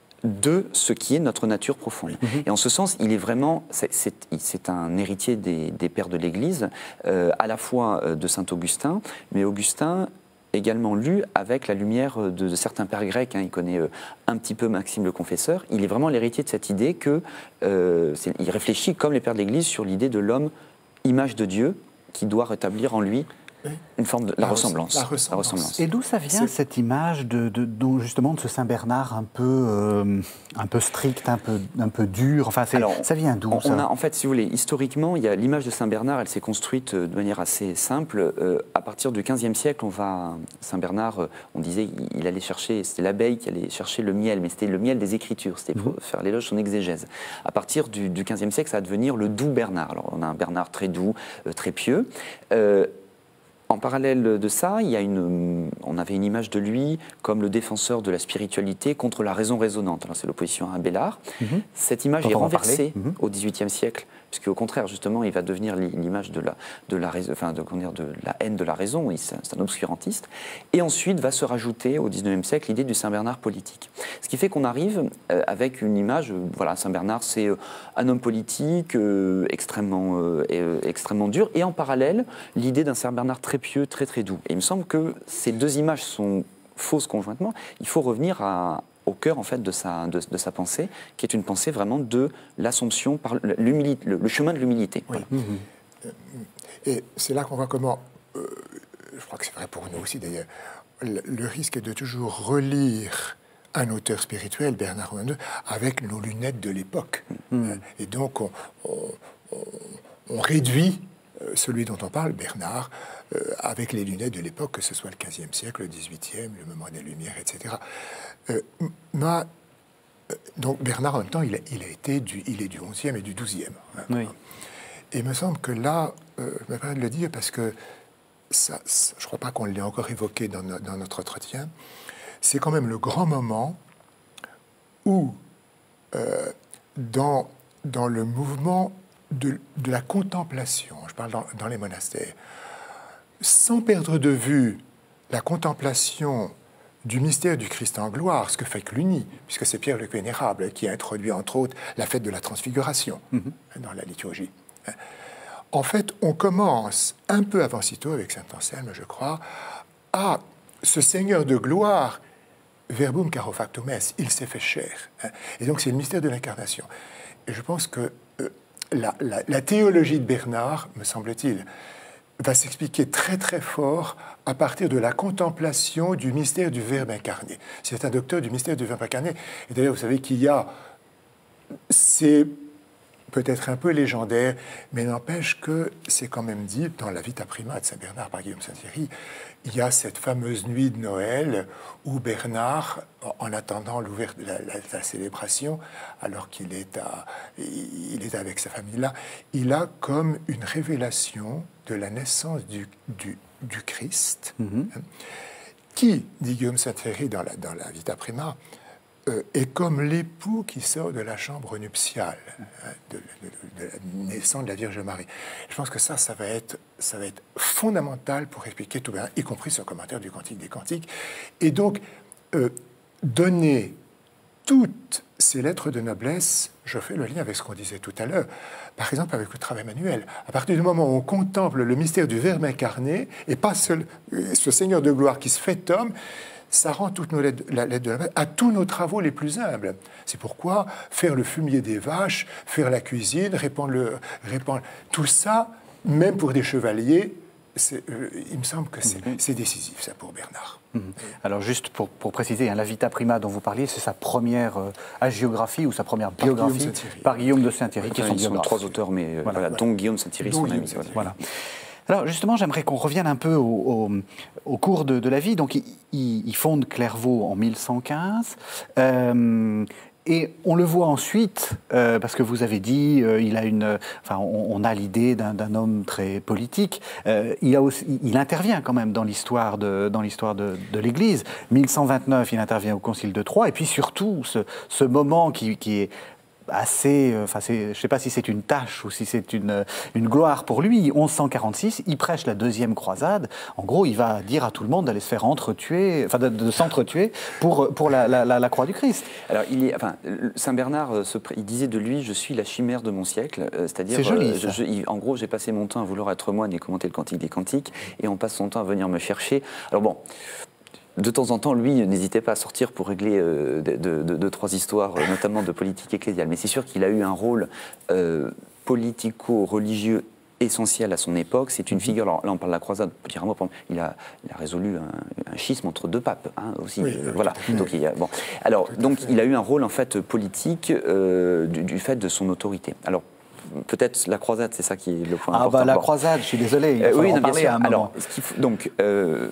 de ce qui est notre nature profonde. Mmh. Et en ce sens, il est vraiment, c'est un héritier des, des pères de l'Église, euh, à la fois de saint Augustin, mais Augustin également lu avec la lumière de, de certains pères grecs, hein, il connaît euh, un petit peu Maxime le Confesseur, il est vraiment l'héritier de cette idée que, euh, il réfléchit comme les pères de l'Église sur l'idée de l'homme, image de Dieu, qui doit rétablir en lui une forme de la, la, ressemblance, la ressemblance. La ressemblance. Et d'où ça vient cette image de, de, de, justement de ce Saint Bernard un peu, euh, un peu strict, un peu, un peu dur. Enfin, Alors, ça vient d'où on, ça on a, en fait, si vous voulez, historiquement, il y a l'image de Saint Bernard. Elle s'est construite de manière assez simple. Euh, à partir du quinzième siècle, on va Saint Bernard. On disait, il allait chercher, c'était l'abeille qui allait chercher le miel, mais c'était le miel des Écritures. C'était pour mmh. faire l'éloge de son exégèse. À partir du, du quinzième siècle, ça va devenir le doux Bernard. Alors, on a un Bernard très doux, euh, très pieux. Euh, En parallèle de ça, il y a une, on avait une image de lui comme le défenseur de la spiritualité contre la raison raisonnante. C'est l'opposition à Abélard. Mm-hmm. Cette image Quand est renversée mm-hmm. au dix-huitième siècle, puisque au contraire, justement, il va devenir l'image de la, de, la, enfin, de, comment dire, de la haine de la raison. C'est un obscurantiste. Et ensuite va se rajouter au dix-neuvième siècle l'idée du Saint Bernard politique. Ce qui fait qu'on arrive euh, avec une image. Euh, voilà, Saint Bernard, c'est euh, un homme politique euh, extrêmement, euh, euh, extrêmement dur. Et en parallèle, l'idée d'un Saint Bernard très pieux, très très doux. Et il me semble que ces deux images sont fausses conjointement. Il faut revenir à, au cœur en fait de sa, de, de sa pensée, qui est une pensée vraiment de l'assomption par l'humilité, le, le chemin de l'humilité. Oui. Voilà. Mmh. Et c'est là qu'on voit comment, euh, je crois que c'est vrai pour nous aussi d'ailleurs, le, le risque est de toujours relire un auteur spirituel, Bernard Romain deux, avec nos lunettes de l'époque. Mmh. Et donc on, on, on, on réduit celui dont on parle, Bernard, euh, avec les lunettes de l'époque, que ce soit le quinzième siècle, le dix-huitième, le moment des Lumières, et cetera. Euh, moi, euh, donc Bernard, en même temps, il a, il a été du, il est du onzième et du douzième. Hein, oui. Et il me semble que là, euh, je me permets de le dire parce que ça, ça, je ne crois pas qu'on l'ait encore évoqué dans, no, dans notre entretien, c'est quand même le grand moment où, euh, dans, dans le mouvement De, de la contemplation, je parle dans, dans les monastères, sans perdre de vue la contemplation du mystère du Christ en gloire, ce que fait Cluny, puisque c'est Pierre le Vénérable qui a introduit entre autres la fête de la Transfiguration mm-hmm. dans la liturgie. En fait, on commence un peu avant sitôt avec saint Anselme, je crois, à ce Seigneur de gloire, verbum caro factum est, il s'est fait chair. Et donc c'est le mystère de l'incarnation. Et je pense que La, la, la théologie de Bernard, me semble-t-il, va s'expliquer très très fort à partir de la contemplation du mystère du Verbe incarné. C'est un docteur du mystère du Verbe incarné. Et d'ailleurs, vous savez qu'il y a... C'est peut-être un peu légendaire, mais n'empêche que c'est quand même dit dans la Vita Prima de Saint Bernard par Guillaume Saint-Thierry, il y a cette fameuse nuit de Noël où Bernard, en attendant la, la, la célébration, alors qu'il est, à, il est avec sa famille-là, il a comme une révélation de la naissance du, du, du Christ, mm-hmm. hein, qui, dit Guillaume Saint-Thierry dans la, dans la Vita Prima, euh, est comme l'époux qui sort de la chambre nuptiale, hein, de, de, de, de la naissance de la Vierge Marie. Je pense que ça, ça va être, ça va être fondamental pour expliquer tout bien, y compris ce commentaire du Cantique des Cantiques. Et donc, euh, donner toutes ces lettres de noblesse, je fais le lien avec ce qu'on disait tout à l'heure, par exemple avec le travail manuel. À partir du moment où on contemple le mystère du Verbe incarné, et pas seul, ce Seigneur de gloire qui se fait homme, ça rend toutes nos lettres, la lettre de noblesse à tous nos travaux les plus humbles. C'est pourquoi faire le fumier des vaches, faire la cuisine, répandre le, répandre, tout ça, même pour des chevaliers, euh, il me semble que c'est mm-hmm. décisif, ça, pour Bernard. Mm-hmm. Alors, juste pour, pour préciser, hein, la Vita Prima dont vous parliez, c'est sa première euh, hagiographie ou sa première biographie par Guillaume, par Guillaume de Saint-Thierry, qui est son biographe. Trois auteurs, mais euh, voilà, voilà, dont Guillaume Saint-Thierry, son ami. Voilà. voilà. Alors justement, j'aimerais qu'on revienne un peu au, au, au cours de, de la vie. Donc, il, il fonde Clairvaux en mille cent quinze. Euh, Et on le voit ensuite, euh, parce que vous avez dit, euh, il a une, enfin, on, on a l'idée d'un homme très politique. Euh, il, a aussi, il intervient quand même dans l'histoire de, dans l'histoire de, de l'Église. mille cent vingt-neuf, il intervient au Concile de Troyes. Et puis surtout, ce, ce moment qui, qui est assez, enfin, je ne sais pas si c'est une tâche ou si c'est une, une gloire pour lui. onze cent quarante-six, il prêche la deuxième croisade. En gros, il va dire à tout le monde d'aller se faire entretuer, enfin de, de s'entretuer pour, pour la, la, la, la croix du Christ. Alors, il est, enfin, Saint Bernard, se, il disait de lui, je suis la chimère de mon siècle, c'est-à-dire, c'est joli, je, je, en gros, j'ai passé mon temps à vouloir être moine et commenter le Cantique des Cantiques, et on passe son temps à venir me chercher. Alors bon. De temps en temps, lui, n'hésitait pas à sortir pour régler euh, de, de, de, de trois histoires, euh, notamment de politique ecclésiale. Mais c'est sûr qu'il a eu un rôle euh, politico-religieux essentiel à son époque. C'est une figure, alors là on parle de la croisade, pour dire un mot, il a, il a résolu un, un schisme entre deux papes, hein, aussi. Oui, euh, voilà. Donc, il a, bon. alors, donc il a eu un rôle en fait politique euh, du, du fait de son autorité. Alors, peut-être la croisade, c'est ça qui est le point ah important. Ah bah la bon. croisade, je suis désolé, il va euh, oui, en non, parler bien sûr. à un Alors, moment. ce qu'il faut, donc, euh,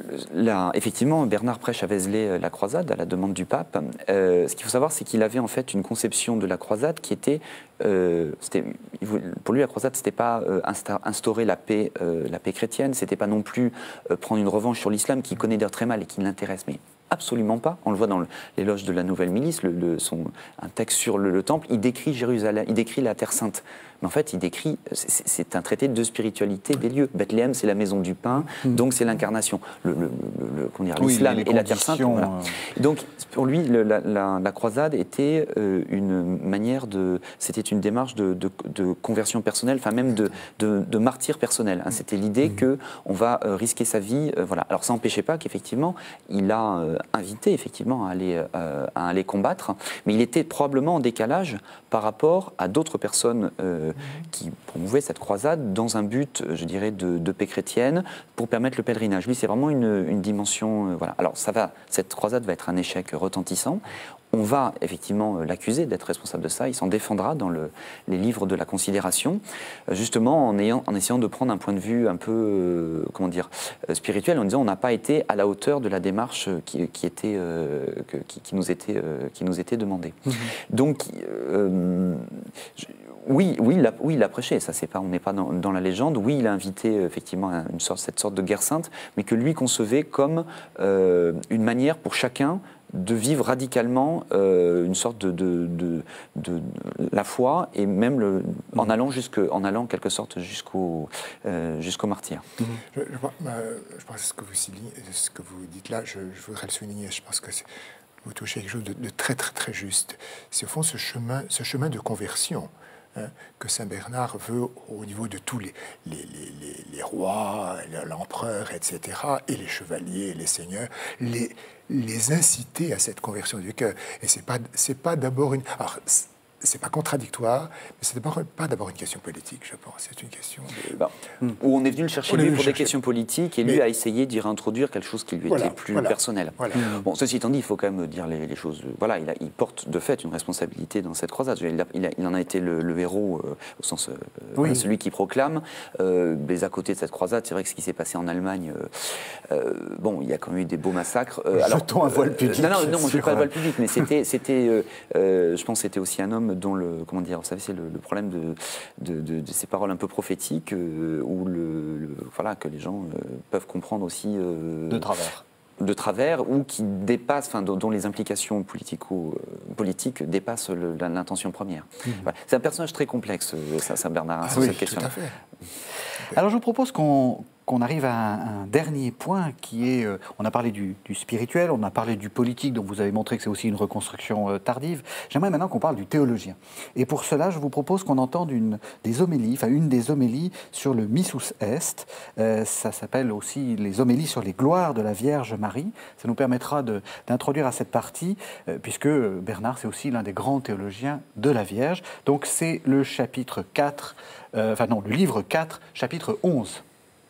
là, effectivement, Bernard prêche à Vézelay la croisade à la demande du pape. Euh, ce qu'il faut savoir, c'est qu'il avait en fait une conception de la croisade qui était, euh, c'était pour lui la croisade, c'était pas euh, instaurer la paix, euh, la paix chrétienne, c'était pas non plus euh, prendre une revanche sur l'islam qui connaît d'ailleurs très mal et qui l'intéresse, mais absolument pas. On le voit dans l'éloge de la Nouvelle Milice, le, le, son, un texte sur le, le temple, il décrit Jérusalem, il décrit la Terre Sainte. Mais en fait, il décrit, c'est un traité de spiritualité des lieux. Bethléem, c'est la maison du pain, mmh. donc c'est l'incarnation. Le, le, le, le, l'islam oui, et la Terre Sainte. Voilà. Euh... Donc, pour lui, le, la, la, la croisade était euh, une manière de, c'était une démarche de, de, de conversion personnelle, enfin même de, de, de martyr personnel. Hein. C'était l'idée mmh. que on va euh, risquer sa vie. Euh, voilà. Alors, ça n'empêchait pas qu'effectivement, il a euh, invité effectivement à aller, euh, à aller combattre, mais il était probablement en décalage par rapport à d'autres personnes. Euh, qui promouvaient cette croisade dans un but, je dirais, de, de paix chrétienne pour permettre le pèlerinage. Lui, c'est vraiment une, une dimension... Euh, voilà. Alors, ça va, cette croisade va être un échec retentissant. On va effectivement l'accuser d'être responsable de ça. Il s'en défendra dans le, les livres de la considération, justement en, ayant, en essayant de prendre un point de vue un peu, euh, comment dire, spirituel, en disant on n'a pas été à la hauteur de la démarche qui, qui, était, euh, qui, qui, nous, était, euh, qui nous était demandée. Mmh. Donc, euh, je, Oui, oui, il a, oui, il a prêché, ça c'est pas, on n'est pas dans, dans la légende. Oui, il a invité effectivement une sorte, cette sorte de guerre sainte, mais que lui concevait comme euh, une manière pour chacun de vivre radicalement euh, une sorte de, de, de, de, de la foi et même le, mmh. en allant jusque, en allant en quelque sorte jusqu'au euh, jusqu'au martyr. Mmh. Je, je, je pense que ce que vous, ce que vous dites là, je, je voudrais le souligner. Je pense que vous touchez quelque chose de, de très très très juste. C'est au fond ce chemin, ce chemin de conversion. Hein, que Saint Bernard veut au niveau de tous les, les, les, les rois, l'empereur, et cetera, et les chevaliers, les seigneurs, les, les inciter à cette conversion du cœur. Et c'est pas, c'est pas d'abord une... Alors, c'est pas contradictoire, mais c'est pas d'abord une question politique, je pense. C'est une question de... Ben, mmh. où on est venu le chercher lui pour chercher. des questions politiques, et lui mais... a essayé d'y réintroduire quelque chose qui lui voilà, était plus voilà, personnel. Voilà. Mmh. Bon, ceci étant dit, il faut quand même dire les, les choses. Voilà, il, a, il porte de fait une responsabilité dans cette croisade. Il, a, il, a, il en a été le, le héros euh, au sens euh, oui. celui qui proclame. Euh, mais à côté de cette croisade, c'est vrai que ce qui s'est passé en Allemagne, euh, euh, bon, il y a quand même eu des beaux massacres. Euh, alors, jetons un voile public. Non, non, non, je ne pas le voile public, mais c'était, c'était, euh, euh, je pense, que c'était aussi un homme dont le, comment dire, vous savez, c'est le, le problème de, de, de, de ces paroles un peu prophétiques, euh, où le, le, voilà, que les gens euh, peuvent comprendre aussi euh, de travers. de travers, ou qui dépassent, enfin, dont, dont les implications politico-politiques dépassent le, l'intention première. Mmh. Voilà. C'est un personnage très complexe, ça, Saint Bernard, ah, sur oui, cette question. Tout à fait. Alors je vous propose qu'on qu'on arrive à un, un dernier point qui est, euh, on a parlé du, du spirituel, on a parlé du politique, donc vous avez montré que c'est aussi une reconstruction euh, tardive. J'aimerais maintenant qu'on parle du théologien. Et pour cela, je vous propose qu'on entende une des homélies, enfin une des homélies sur le Missus Est. Euh, ça s'appelle aussi les homélies sur les gloires de la Vierge Marie. Ça nous permettra de, d'introduire à cette partie, euh, puisque Bernard, c'est aussi l'un des grands théologiens de la Vierge. Donc c'est le chapitre quatre, euh, enfin non, le livre quatre, chapitre onze.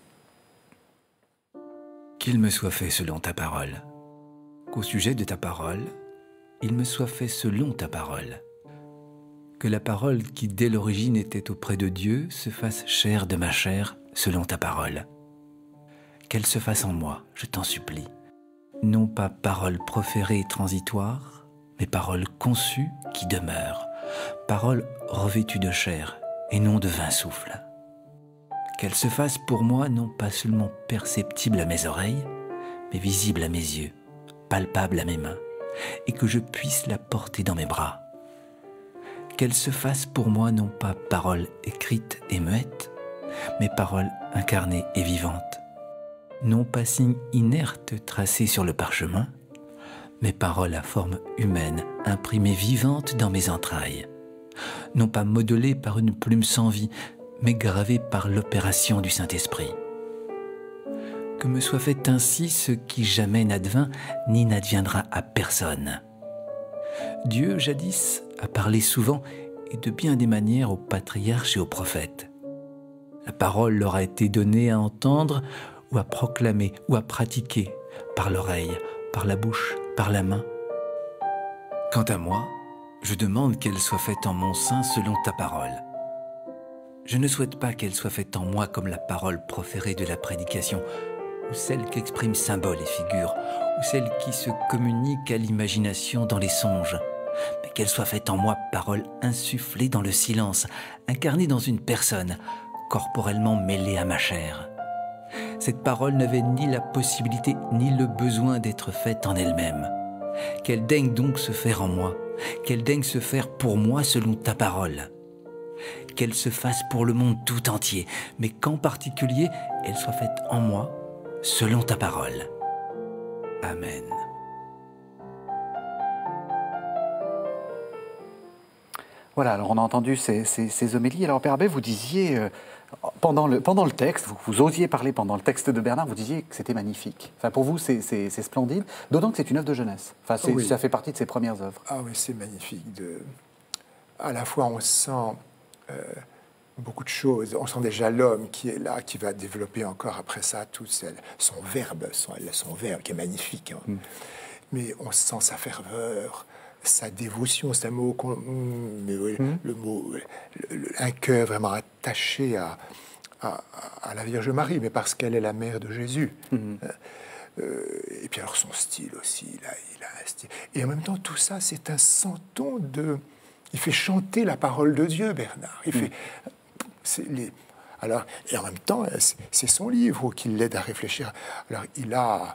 Qu'il me soit fait selon ta parole, qu'au sujet de ta parole, il me soit fait selon ta parole. Que la parole qui dès l'origine était auprès de Dieu se fasse chair de ma chair selon ta parole. Qu'elle se fasse en moi, je t'en supplie. Non pas parole proférée et transitoire, mais parole conçue qui demeure. Parole revêtue de chair et non de vain souffle. Qu'elle se fasse pour moi non pas seulement perceptible à mes oreilles, mais visible à mes yeux, palpable à mes mains, et que je puisse la porter dans mes bras. qu'elle se fasse pour moi non pas parole écrite et muette, mais parole incarnée et vivante. Non pas signe inerte tracé sur le parchemin, mais parole à forme humaine, imprimée vivante dans mes entrailles. Non pas modelée par une plume sans vie, mais gravée par l'opération du Saint-Esprit. Que me soit fait ainsi ce qui jamais n'advint ni n'adviendra à personne. Dieu, jadis, a parlé souvent et de bien des manières aux patriarches et aux prophètes. La parole leur a été donnée à entendre ou à proclamer ou à pratiquer par l'oreille, par la bouche, par la main. Quant à moi, je demande qu'elle soit faite en mon sein selon ta parole. Je ne souhaite pas qu'elle soit faite en moi comme la parole proférée de la prédication, ou celle qu'expriment symboles et figures, ou celle qui se communique à l'imagination dans les songes, mais qu'elle soit faite en moi parole insufflée dans le silence, incarnée dans une personne, corporellement mêlée à ma chair. Cette parole n'avait ni la possibilité ni le besoin d'être faite en elle-même. Qu'elle daigne donc se faire en moi, qu'elle daigne se faire pour moi selon ta parole. Qu'elle se fasse pour le monde tout entier, mais qu'en particulier, elle soit faite en moi, selon ta parole. Amen. Voilà, alors on a entendu ces, ces, ces homélies. Alors Père Abbé, vous disiez, euh, pendant, le, pendant le texte, vous, vous osiez parler pendant le texte de Bernard, vous disiez que c'était magnifique. Enfin, pour vous, c'est splendide, d'autant que c'est une œuvre de jeunesse. Enfin, oui. Ça fait partie de ses premières œuvres. Ah oui, c'est magnifique. De... À la fois, on sent euh, beaucoup de choses. On sent déjà l'homme qui est là, qui va développer encore après ça tout son verbe, son, son verbe qui est magnifique. Hein. Mm. Mais on sent sa ferveur, sa dévotion, c'est un mot, mais oui, mmh. le mot, le, le, un cœur vraiment attaché à, à, à la Vierge Marie, mais parce qu'elle est la mère de Jésus. Mmh. Euh, et puis alors son style aussi, il a, il a un style. Et en même temps, tout ça, c'est un senton de... Il fait chanter la parole de Dieu, Bernard. Il mmh. fait... Les... Alors, et en même temps, c'est son livre qui l'aide à réfléchir. Alors, il a,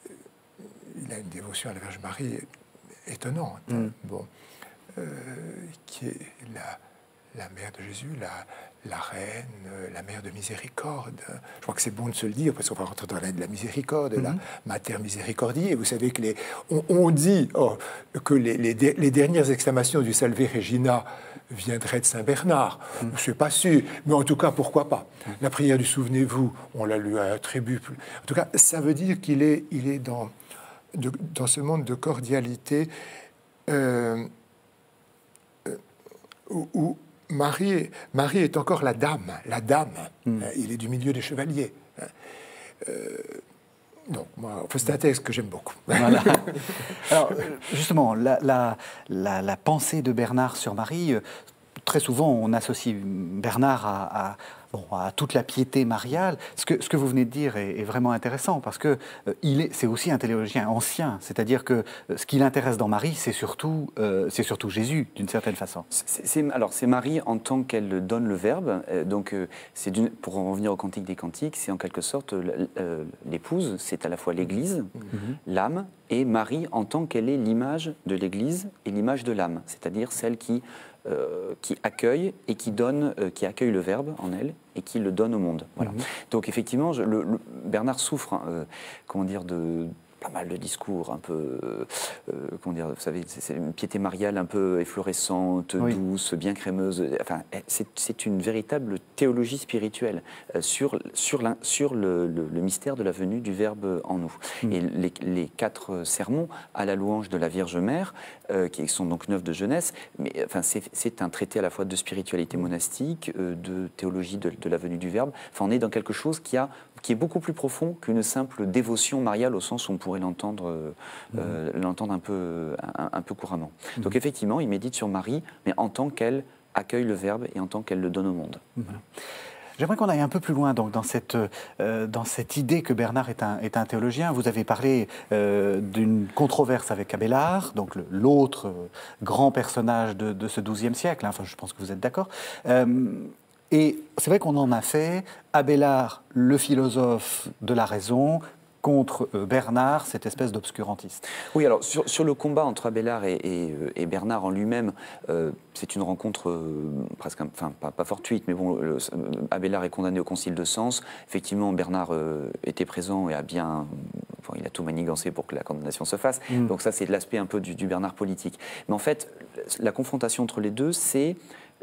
il a une dévotion à la Vierge Marie étonnante, mm. bon, euh, qui est la, la mère de Jésus, la, la reine, la mère de miséricorde. Je crois que c'est bon de se le dire, parce qu'on va rentrer dans la, de la miséricorde, mm-hmm. la mater miséricordiae. Vous savez que les, on, on dit oh, que les, les, les dernières exclamations du Salve Regina viendraient de Saint Bernard. Mm. Je ne suis pas sûr, mais en tout cas, pourquoi pas. Mm. La prière du Souvenez-vous, on l'a lu à un tribut. En tout cas, ça veut dire qu'il est, il est dans... De, dans ce monde de cordialité euh, euh, où, où Marie, Marie est encore la dame, la dame. Mm. Euh, il est du milieu des chevaliers. Euh, donc, moi, c'est un texte que j'aime beaucoup. Voilà. Alors, justement, la, la, la, la pensée de Bernard sur Marie, très souvent, on associe Bernard à... à Bon, à toute la piété mariale. Ce que, ce que vous venez de dire est, est vraiment intéressant parce que euh, il est, c'est aussi un théologien ancien. C'est-à-dire que euh, ce qui l'intéresse dans Marie, c'est surtout, euh, c'est surtout Jésus, d'une certaine façon. C'est, c'est, alors, c'est Marie en tant qu'elle donne le Verbe. Euh, donc, euh, c'est d'une, pour en revenir au Cantique des Cantiques, c'est en quelque sorte euh, l'épouse, c'est à la fois l'Église, mm-hmm. l'âme, et Marie en tant qu'elle est l'image de l'Église et l'image de l'âme, c'est-à-dire celle qui Euh, qui accueille et qui donne, euh, qui accueille le Verbe en elle et qui le donne au monde. Voilà. Mmh. Donc effectivement, je, le, le, Bernard souffre, hein, euh, comment dire, de pas mal de discours un peu, euh, comment dire, vous savez, c'est une piété mariale un peu efflorescente, oui. douce, bien crémeuse. Enfin, c'est une véritable théologie spirituelle euh, sur, sur, la, sur le, le, le mystère de la venue du Verbe en nous. Mmh. Et les, les quatre sermons à la louange de la Vierge Mère, euh, qui sont donc neuf de jeunesse, mais enfin, c'est un traité à la fois de spiritualité monastique, euh, de théologie de, de la venue du Verbe. Enfin, on est dans quelque chose qui a qui est beaucoup plus profond qu'une simple dévotion mariale au sens où on pourrait l'entendre euh, mmh. l'entendre un peu, un, un peu couramment. Mmh. Donc effectivement, il médite sur Marie, mais en tant qu'elle accueille le Verbe et en tant qu'elle le donne au monde. Mmh. J'aimerais qu'on aille un peu plus loin donc, dans, cette, euh, dans cette idée que Bernard est un, est un théologien. Vous avez parlé euh, d'une controverse avec Abélard, donc l'autre euh, grand personnage de, de ce douzième siècle. Hein, enfin, je pense que vous êtes d'accord. Euh, Et c'est vrai qu'on en a fait Abélard, le philosophe de la raison, contre Bernard, cette espèce d'obscurantiste. Oui, alors sur, sur le combat entre Abélard et, et, et Bernard en lui-même, euh, c'est une rencontre euh, presque, enfin pas, pas fortuite, mais bon, le, Abélard est condamné au concile de Sens. Effectivement, Bernard euh, était présent et a bien, enfin, il a tout manigancé pour que la condamnation se fasse. Mmh. Donc ça, c'est l'aspect un peu du, du Bernard politique. Mais en fait, la confrontation entre les deux, c'est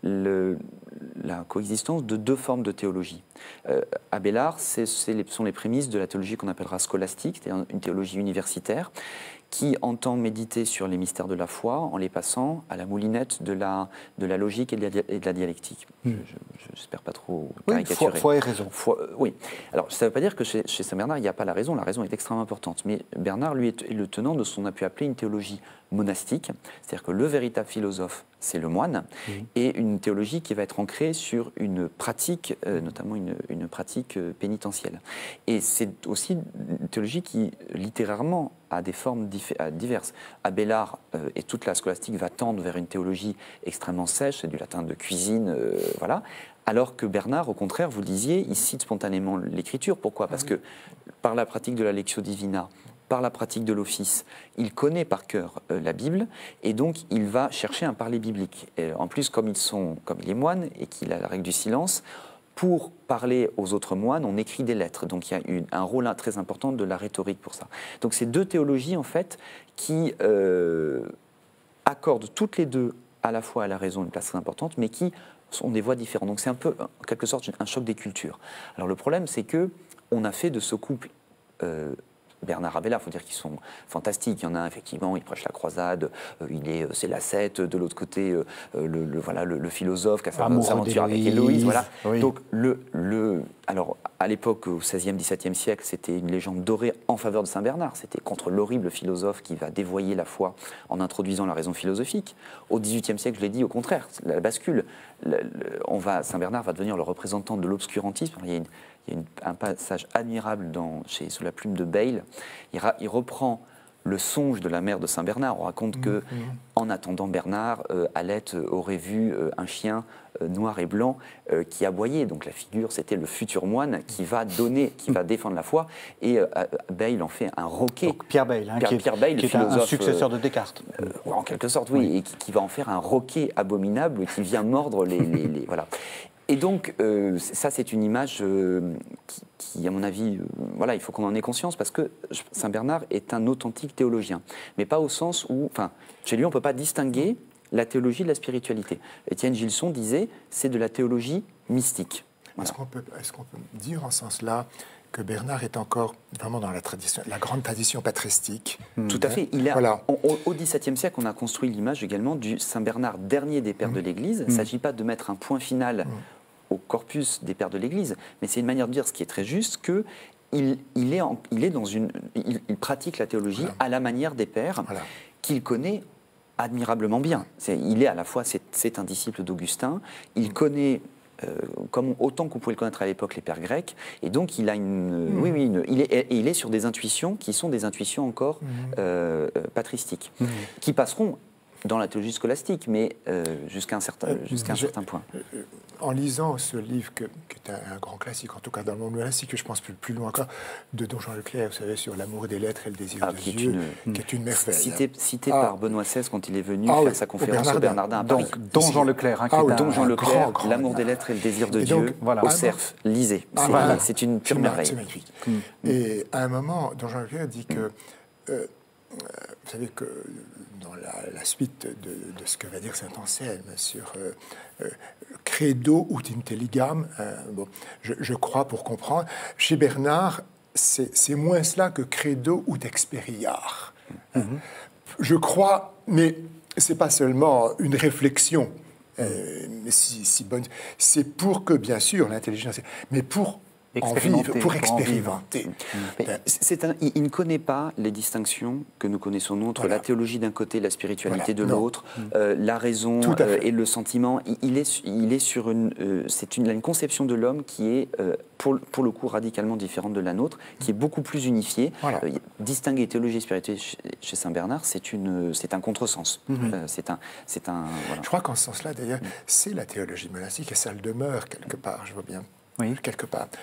Le, la coexistence de deux formes de théologie. Euh, Abélard, ce sont les prémices de la théologie qu'on appellera scolastique, c'est-à-dire une théologie universitaire, qui entend méditer sur les mystères de la foi en les passant à la moulinette de la, de la logique et de la, et de la dialectique. Mmh. Je n'espère pas trop caricaturer. Oui, foi, foi et raison. Foi, euh, oui. Alors, ça ne veut pas dire que chez, chez Saint Bernard, il n'y a pas la raison. La raison est extrêmement importante. Mais Bernard, lui, est, est le tenant de ce qu'on a pu appeler une théologie monastique. C'est-à-dire que le véritable philosophe, c'est le moine, mmh. et une théologie qui va être ancrée sur une pratique, euh, notamment une, une pratique euh, pénitentielle. Et c'est aussi une théologie qui, littérairement, a des formes diverses. Abélard euh, et toute la scolastique va tendre vers une théologie extrêmement sèche, c'est du latin de cuisine, euh, voilà. Alors que Bernard, au contraire, vous le disiez, il cite spontanément l'Écriture. Pourquoi ? Parce que par la pratique de la Lectio Divina, par la pratique de l'office, il connaît par cœur euh, la Bible, et donc il va chercher un parler biblique. Et en plus, comme, ils sont, comme il est moine et qu'il a la règle du silence, pour parler aux autres moines, on écrit des lettres. Donc il y a une, un rôle très important de la rhétorique pour ça. Donc c'est deux théologies, en fait, qui euh, accordent toutes les deux à la fois à la raison une place très importante, mais qui sont des voies différentes. Donc c'est un peu, en quelque sorte, un choc des cultures. Alors le problème, c'est qu'on a fait de ce couple... Euh, Bernard Abélard, il faut dire qu'ils sont fantastiques. Il y en a un, effectivement, il prêche la croisade, euh, il est, c'est l'ascète, de l'autre côté, euh, le, le, voilà, le, le philosophe qui a sa aventure avec Héloïse. Voilà. Oui. Donc, le, le, alors, à l'époque, au seizième, dix-septième siècle, c'était une légende dorée en faveur de Saint Bernard. C'était contre l'horrible philosophe qui va dévoyer la foi en introduisant la raison philosophique. Au dix-huitième siècle, je l'ai dit, au contraire, la bascule. Le, le, on va, Saint Bernard va devenir le représentant de l'obscurantisme. Il y a une, Il y a une, un passage admirable dans, chez, sous la plume de Bayle. Il, ra, il reprend le songe de la mère de Saint Bernard. On raconte que, mmh. en attendant Bernard, euh, Alette aurait vu euh, un chien euh, noir et blanc euh, qui aboyait. Donc la figure, c'était le futur moine qui va donner, qui va défendre la foi. Et euh, Bayle en fait un roquet. Donc Pierre Bayle, hein, Pierre, qui est, Pierre Bayle, qui est un successeur de Descartes. Euh, en quelque sorte, oui, oui. Et qui, qui va en faire un roquet abominable qui vient mordre les, les, les voilà. Et donc, euh, ça, c'est une image euh, qui, qui, à mon avis, euh, voilà, il faut qu'on en ait conscience, parce que Saint Bernard est un authentique théologien, mais pas au sens où, enfin, chez lui, on ne peut pas distinguer la théologie de la spiritualité. Étienne Gilson disait, c'est de la théologie mystique. Voilà. Est-ce qu'on peut, est-ce qu'on peut dire en ce sens-là que Bernard est encore vraiment dans la tradition, la grande tradition patristique? Mmh. Tout à fait. Il a, voilà. on, on, au dix-septième siècle, on a construit l'image également du Saint Bernard, dernier des pères mmh. de l'Église. Il ne mmh. s'agit pas de mettre un point final mmh. au corpus des pères de l'Église, mais c'est une manière de dire, ce qui est très juste, que il, il, est, en, il est dans une, il, il pratique la théologie voilà. à la manière des pères voilà. qu'il connaît admirablement bien. C'est, il est à la fois, c'est, c'est un disciple d'Augustin, il mmh. connaît Euh, comme autant qu'on pouvait le connaître à l'époque, les pères grecs, et donc il a une, mmh. oui, oui, une, il, est, il est sur des intuitions qui sont des intuitions encore mmh. euh, patristiques, mmh. qui passeront dans la théologie scolastique, mais euh, jusqu'à un certain, euh, jusqu'à un je, certain point. Euh, en lisant ce livre, que, qui est un, un grand classique, en tout cas dans le monde monastique, que je pense plus, plus loin encore, de Don Jean Leclerc, vous savez, sur l'amour des lettres et le désir ah, de qui Dieu, une, qui est une merveille. Cité, cité ah. par Benoît seize quand il est venu ah, faire oui, sa conférence au Bernardin à Paris. Donc, Don Jean Leclerc, hein, ah, oui, Don Jean Leclerc, l'amour des lettres et le désir de et Dieu, donc, voilà. au Cerf, lisez. Ah, c'est, voilà. c'est une pure merveille. C'est magnifique. Mm. Et à un moment, Don Jean Leclerc dit que, euh, vous savez que dans la, la suite de, de ce que va dire saint Anselme sur euh, euh, credo ut intelligam, euh, bon, je, je crois pour comprendre. Chez Bernard, c'est, c'est moins cela que credo ut experiar. Mm-hmm. Je crois, mais c'est pas seulement une réflexion euh, si, si bonne. C'est pour que, bien sûr, l'intelligence, mais pour en vivre, pour expérimenter. Mais c'est un, il, il ne connaît pas les distinctions que nous connaissons nous entre voilà. la théologie d'un côté, la spiritualité voilà. de non. l'autre, euh, la raison euh, et le sentiment. Il, il, est, il est sur une, euh, c'est une, une conception de l'homme qui est, euh, pour, pour le coup, radicalement différente de la nôtre, qui est beaucoup plus unifiée. Voilà. Euh, distinguer théologie et spiritualité chez, chez Saint Bernard, c'est, une, c'est un contresens. Mm-hmm. euh, c'est un, c'est un, voilà. Je crois qu'en ce sens-là, d'ailleurs, mm. c'est la théologie monastique et ça le demeure quelque part, je vois bien, oui. quelque part.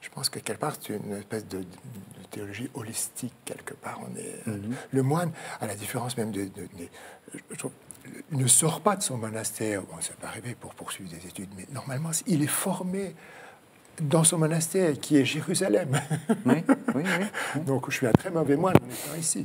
je pense que quelque part, c'est une espèce de, de, de théologie holistique, quelque part. On est, Mm-hmm. Le moine, à la différence même de... de, de je trouve, ne sort pas de son monastère, bon, ça peut arriver pour poursuivre des études, mais normalement, il est formé dans son monastère, qui est Jérusalem. Oui, oui, oui. Donc, je suis un très mauvais moine en étant ici.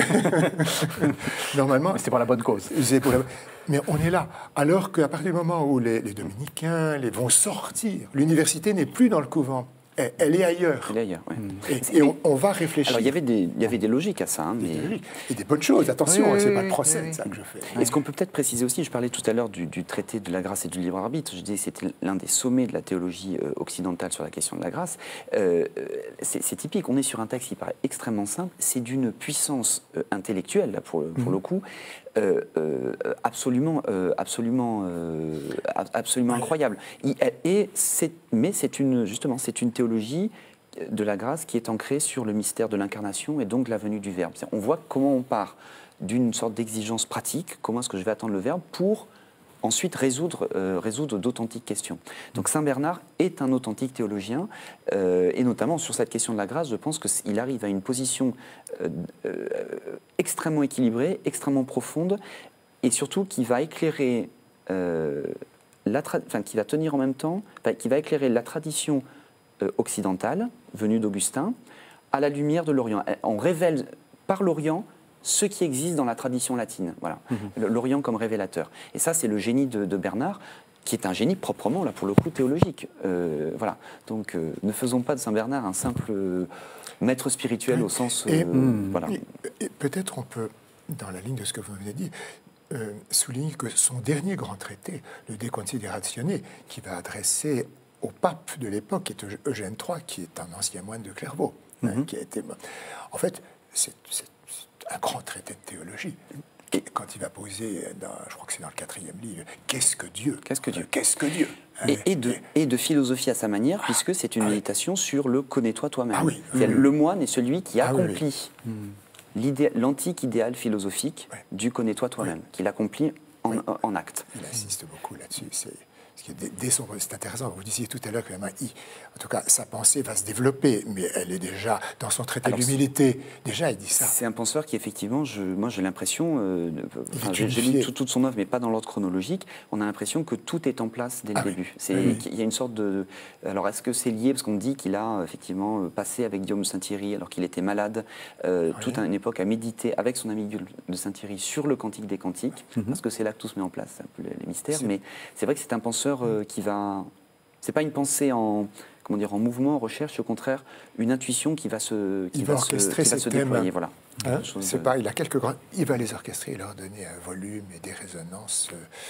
Normalement... Mais c'est pour la bonne cause. C'est pour la... Mais on est là. Alors qu'à partir du moment où les, les dominicains les vont sortir, l'université n'est plus dans le couvent. Elle, elle est ailleurs. Elle est ailleurs, oui. Et, et on, on va réfléchir. Alors, il y avait des, il y avait des logiques à ça. Hein, mais... des, et des bonnes choses, attention, oui, c'est oui, pas oui, de procès, oui, oui. ça que je fais. Est-ce qu'on peut peut-être préciser aussi, je parlais tout à l'heure du, du traité de la grâce et du libre arbitre, je disais que c'était l'un des sommets de la théologie euh, occidentale sur la question de la grâce. Euh, c'est, c'est typique, on est sur un texte qui paraît extrêmement simple, c'est d'une puissance euh, intellectuelle, là, pour, pour mmh. le coup, euh, euh, absolument, euh, absolument, euh, absolument ouais. incroyable. Il, et c'est, mais c'est une, justement, c'est une théologie de la grâce qui est ancrée sur le mystère de l'incarnation et donc la venue du Verbe. On voit comment on part d'une sorte d'exigence pratique, comment est-ce que je vais attendre le Verbe pour ensuite résoudre, euh, résoudre d'authentiques questions. Donc Saint Bernard est un authentique théologien, euh, et notamment sur cette question de la grâce, je pense qu'il arrive à une position euh, euh, extrêmement équilibrée, extrêmement profonde, et surtout qui va éclairer, euh, la tra- enfin, qui va tenir en même temps, enfin, qui va éclairer la tradition euh, occidentale, venue d'Augustin, à la lumière de l'Orient. On révèle par l'Orient ce qui existe dans la tradition latine, voilà. Mmh. L'Orient comme révélateur. Et ça, c'est le génie de, de Bernard, qui est un génie proprement, là, pour le coup, théologique. Euh, voilà. Donc, euh, ne faisons pas de Saint Bernard un simple euh, maître spirituel, oui. au sens... Euh, et, mmh. voilà. et, et peut-être on peut, dans la ligne de ce que vous venez de dire, euh, souligner que son dernier grand traité, le De Consideratione, qui va adresser au pape de l'époque, qui est Eugène trois, qui est un ancien moine de Clairvaux, mmh. hein, qui a été... En fait, c'est... c'est un grand traité de théologie. Et quand il va poser, dans, je crois que c'est dans le quatrième livre, qu'est-ce que Dieu ? Qu'est-ce que Dieu ? Qu'est-ce que Dieu ? Et, et, de, et de philosophie à sa manière, ah, puisque c'est une ah, méditation oui. sur le connais-toi toi-même. Ah, oui, oui, oui, le moine est celui qui ah, accomplit oui, oui. L'idé, l'antique idéal philosophique oui. du connais-toi toi-même, oui. qu'il accomplit en, oui. en acte. Il insiste beaucoup là-dessus. C'est... Dès son, c'est intéressant, vous disiez tout à l'heure que, en tout cas, sa pensée va se développer, mais elle est déjà, dans son traité Alors, de l'humilité, déjà, il dit ça. C'est un penseur qui, effectivement, je, moi j'ai l'impression, euh, enfin, j'ai, j'ai lu tout, toute son œuvre, mais pas dans l'ordre chronologique, on a l'impression que tout est en place dès ah, le début. C'est, oui. Il y a une sorte de... Alors, est-ce que c'est lié, parce qu'on dit qu'il a, effectivement, passé avec Guillaume de Saint-Thierry, alors qu'il était malade, euh, oui. toute une époque à méditer avec son ami Guillaume de Saint-Thierry sur le Cantique des Cantiques, mm-hmm. parce que c'est là que tout se met en place, c'est un peu les, les mystères, c'est... mais c'est vrai que c'est un penseur Euh, qui va, c'est pas une pensée en, comment dire, en mouvement, en recherche, au contraire, une intuition qui va se, qui il va, va orchestrer se, qui va se déployer, voilà. Hein, c'est de... pas, il a quelques grands, il va les orchestrer, et leur donner un volume et des résonances,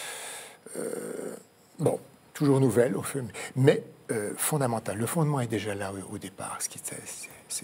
euh, euh, bon, toujours nouvelles, au feu, mais euh, fondamentales. Le fondement est déjà là au, au départ, ce qui c'est, c'est, c'est...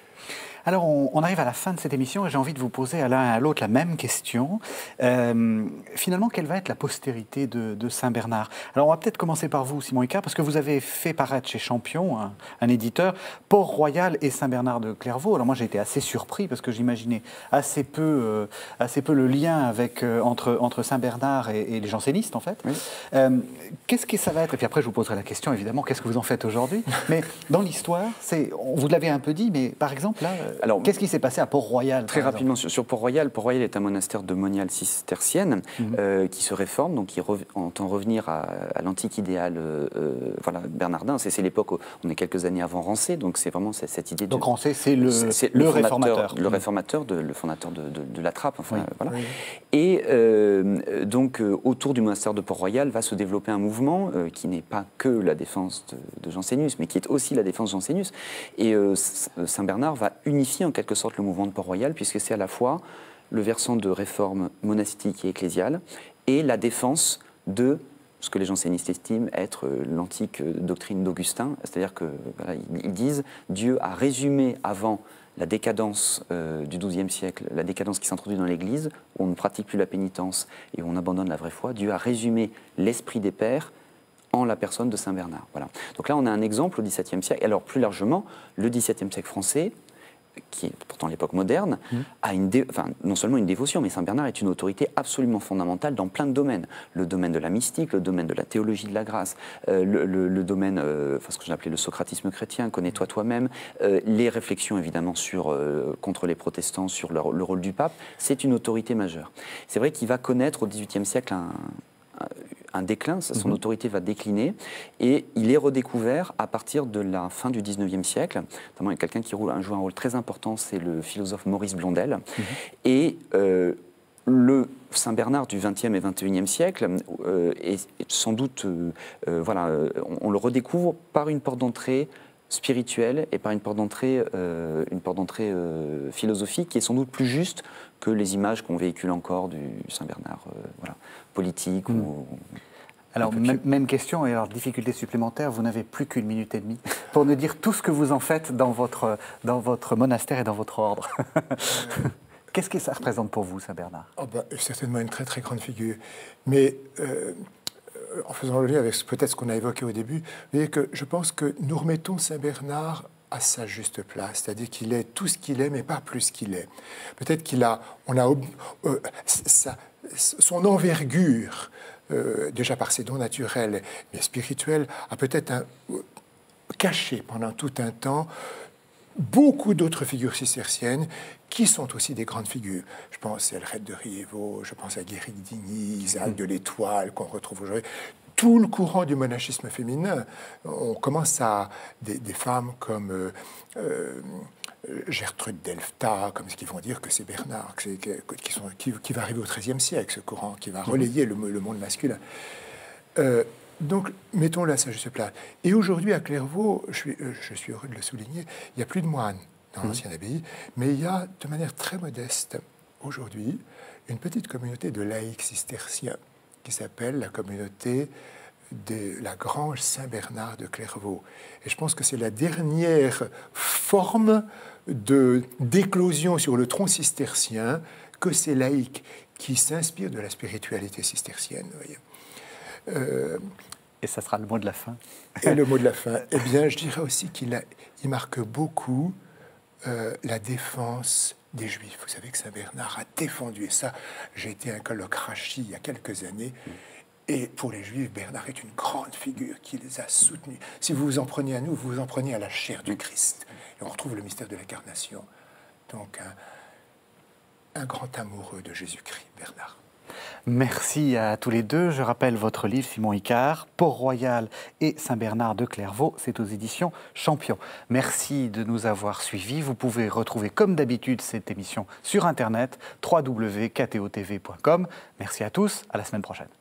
Alors, on, on arrive à la fin de cette émission et j'ai envie de vous poser à l'un et à l'autre la même question. Euh, finalement, quelle va être la postérité de, de Saint Bernard ? Alors, on va peut-être commencer par vous, Simon Icard, parce que vous avez fait paraître chez Champion, un, un éditeur, Port-Royal et Saint Bernard de Clairvaux. Alors moi, j'ai été assez surpris parce que j'imaginais assez peu, euh, assez peu le lien avec, euh, entre, entre Saint Bernard et, et les jansénistes, en fait. Oui. Euh, qu'est-ce que ça va être ? Et puis après, je vous poserai la question, évidemment, qu'est-ce que vous en faites aujourd'hui ? Mais dans l'histoire, c'est, on vous l'avez un peu dit, mais par exemple, là... Alors, qu'est-ce qui s'est passé à Port-Royal ? Très rapidement, sur, sur Port-Royal, Port-Royal est un monastère de moniale cistercienne mmh. euh, qui se réforme, donc qui rev- entend revenir à, à l'antique idéal euh, voilà, bernardin. C'est, c'est l'époque où on est quelques années avant Rancé, donc c'est vraiment cette, cette idée de... Donc Rancé, c'est le, c'est, c'est le, le réformateur. Le réformateur, de, le fondateur de, de, de la Trappe. Enfin, oui. euh, voilà. oui. Et euh, donc, euh, autour du monastère de Port-Royal va se développer un mouvement euh, qui n'est pas que la défense de, de Jansénus, mais qui est aussi la défense de Jansénus. Et euh, Saint-Bernard va unifier en quelque sorte le mouvement de Port-Royal, puisque c'est à la fois le versant de réforme monastique et ecclésiale et la défense de ce que les jansénistes estiment être l'antique doctrine d'Augustin, c'est-à-dire que voilà, ils disent Dieu a résumé avant la décadence euh, du douzième siècle, la décadence qui s'introduit dans l'Église, où on ne pratique plus la pénitence et où on abandonne la vraie foi. Dieu a résumé l'esprit des pères en la personne de Saint Bernard. Voilà. Donc là, on a un exemple au dix-septième siècle. Alors plus largement, le dix-septième siècle français qui est pourtant l'époque moderne, mmh. a une dé... enfin, non seulement une dévotion, mais Saint Bernard est une autorité absolument fondamentale dans plein de domaines. Le domaine de la mystique, le domaine de la théologie de la grâce, euh, le, le, le domaine, euh, enfin, ce que j'ai appelé le socratisme chrétien, connais-toi toi-même, euh, les réflexions évidemment sur, euh, contre les protestants, sur leur, le rôle du pape, c'est une autorité majeure. C'est vrai qu'il va connaître au dix-huitième siècle un... un un déclin, son mmh. autorité va décliner, et il est redécouvert à partir de la fin du dix-neuvième siècle. Notamment, il y a quelqu'un qui joue un rôle très important, c'est le philosophe Maurice Blondel. Mmh. Et euh, le Saint Bernard du vingtième et vingt et unième siècle euh, est, est sans doute, euh, euh, voilà, on, on le redécouvre par une porte d'entrée spirituelle et par une porte d'entrée euh, une porte d'entrée euh, philosophique qui est sans doute plus juste que les images qu'on véhicule encore du Saint Bernard euh, voilà, politique. Mmh. Ou, alors, même, même question, et alors difficulté supplémentaire, vous n'avez plus qu'une minute et demie pour nous dire tout ce que vous en faites dans votre, dans votre monastère et dans votre ordre. Qu'est-ce que ça représente pour vous, Saint Bernard? Oh ben, certainement une très très grande figure. Mais euh, en faisant le lien avec peut-être ce qu'on a évoqué au début, vous voyez que je pense que nous remettons Saint Bernard à sa juste place, c'est-à-dire qu'il est tout ce qu'il est, mais pas plus qu'il est. Peut-être qu'il a, on a euh, sa, son envergure, euh, déjà par ses dons naturels, mais spirituels, a peut-être un, euh, caché pendant tout un temps beaucoup d'autres figures cisterciennes qui sont aussi des grandes figures. Je pense à Elred de Rievaulx, je pense à Guéric d'Igny, Isaac de l'Étoile, qu'on retrouve aujourd'hui. Tout le courant du monachisme féminin, on commence à des, des femmes comme euh, euh, Gertrude d'Elfta, comme ce qui vont dire que c'est Bernard, que c'est, que, qui, sont, qui, qui va arriver au treizième siècle, ce courant, qui va relayer le, le monde masculin. Euh, donc, mettons-le à sa juste place. Et aujourd'hui, à Clairvaux, je suis, je suis heureux de le souligner, il n'y a plus de moines dans l'ancienne abbaye, mais il y a, de manière très modeste, aujourd'hui, une petite communauté de laïcs cisterciens qui s'appelle la communauté de la Grange Saint-Bernard de Clairvaux. Et je pense que c'est la dernière forme de, d'éclosion sur le tronc cistercien que ces laïcs qui s'inspirent de la spiritualité cistercienne. Vous voyez. Euh, et ça sera le mot de la fin. Et le mot de la fin. Eh bien, je dirais aussi qu'il a, il marque beaucoup euh, la défense des Juifs. Vous savez que Saint Bernard a défendu, et ça, j'ai été à un colloque Rachi il y a quelques années, et pour les Juifs, Bernard est une grande figure qui les a soutenus. Si vous vous en prenez à nous, vous vous en prenez à la chair du Christ. Et on retrouve le mystère de l'incarnation. Donc, un, un grand amoureux de Jésus-Christ, Bernard. Merci à tous les deux. Je rappelle votre livre, Simon Icard, Port-Royal et Saint-Bernard de Clairvaux. C'est aux éditions Champion. Merci de nous avoir suivis. Vous pouvez retrouver, comme d'habitude, cette émission sur Internet, w w w point k t o t v point com. Merci à tous. À la semaine prochaine.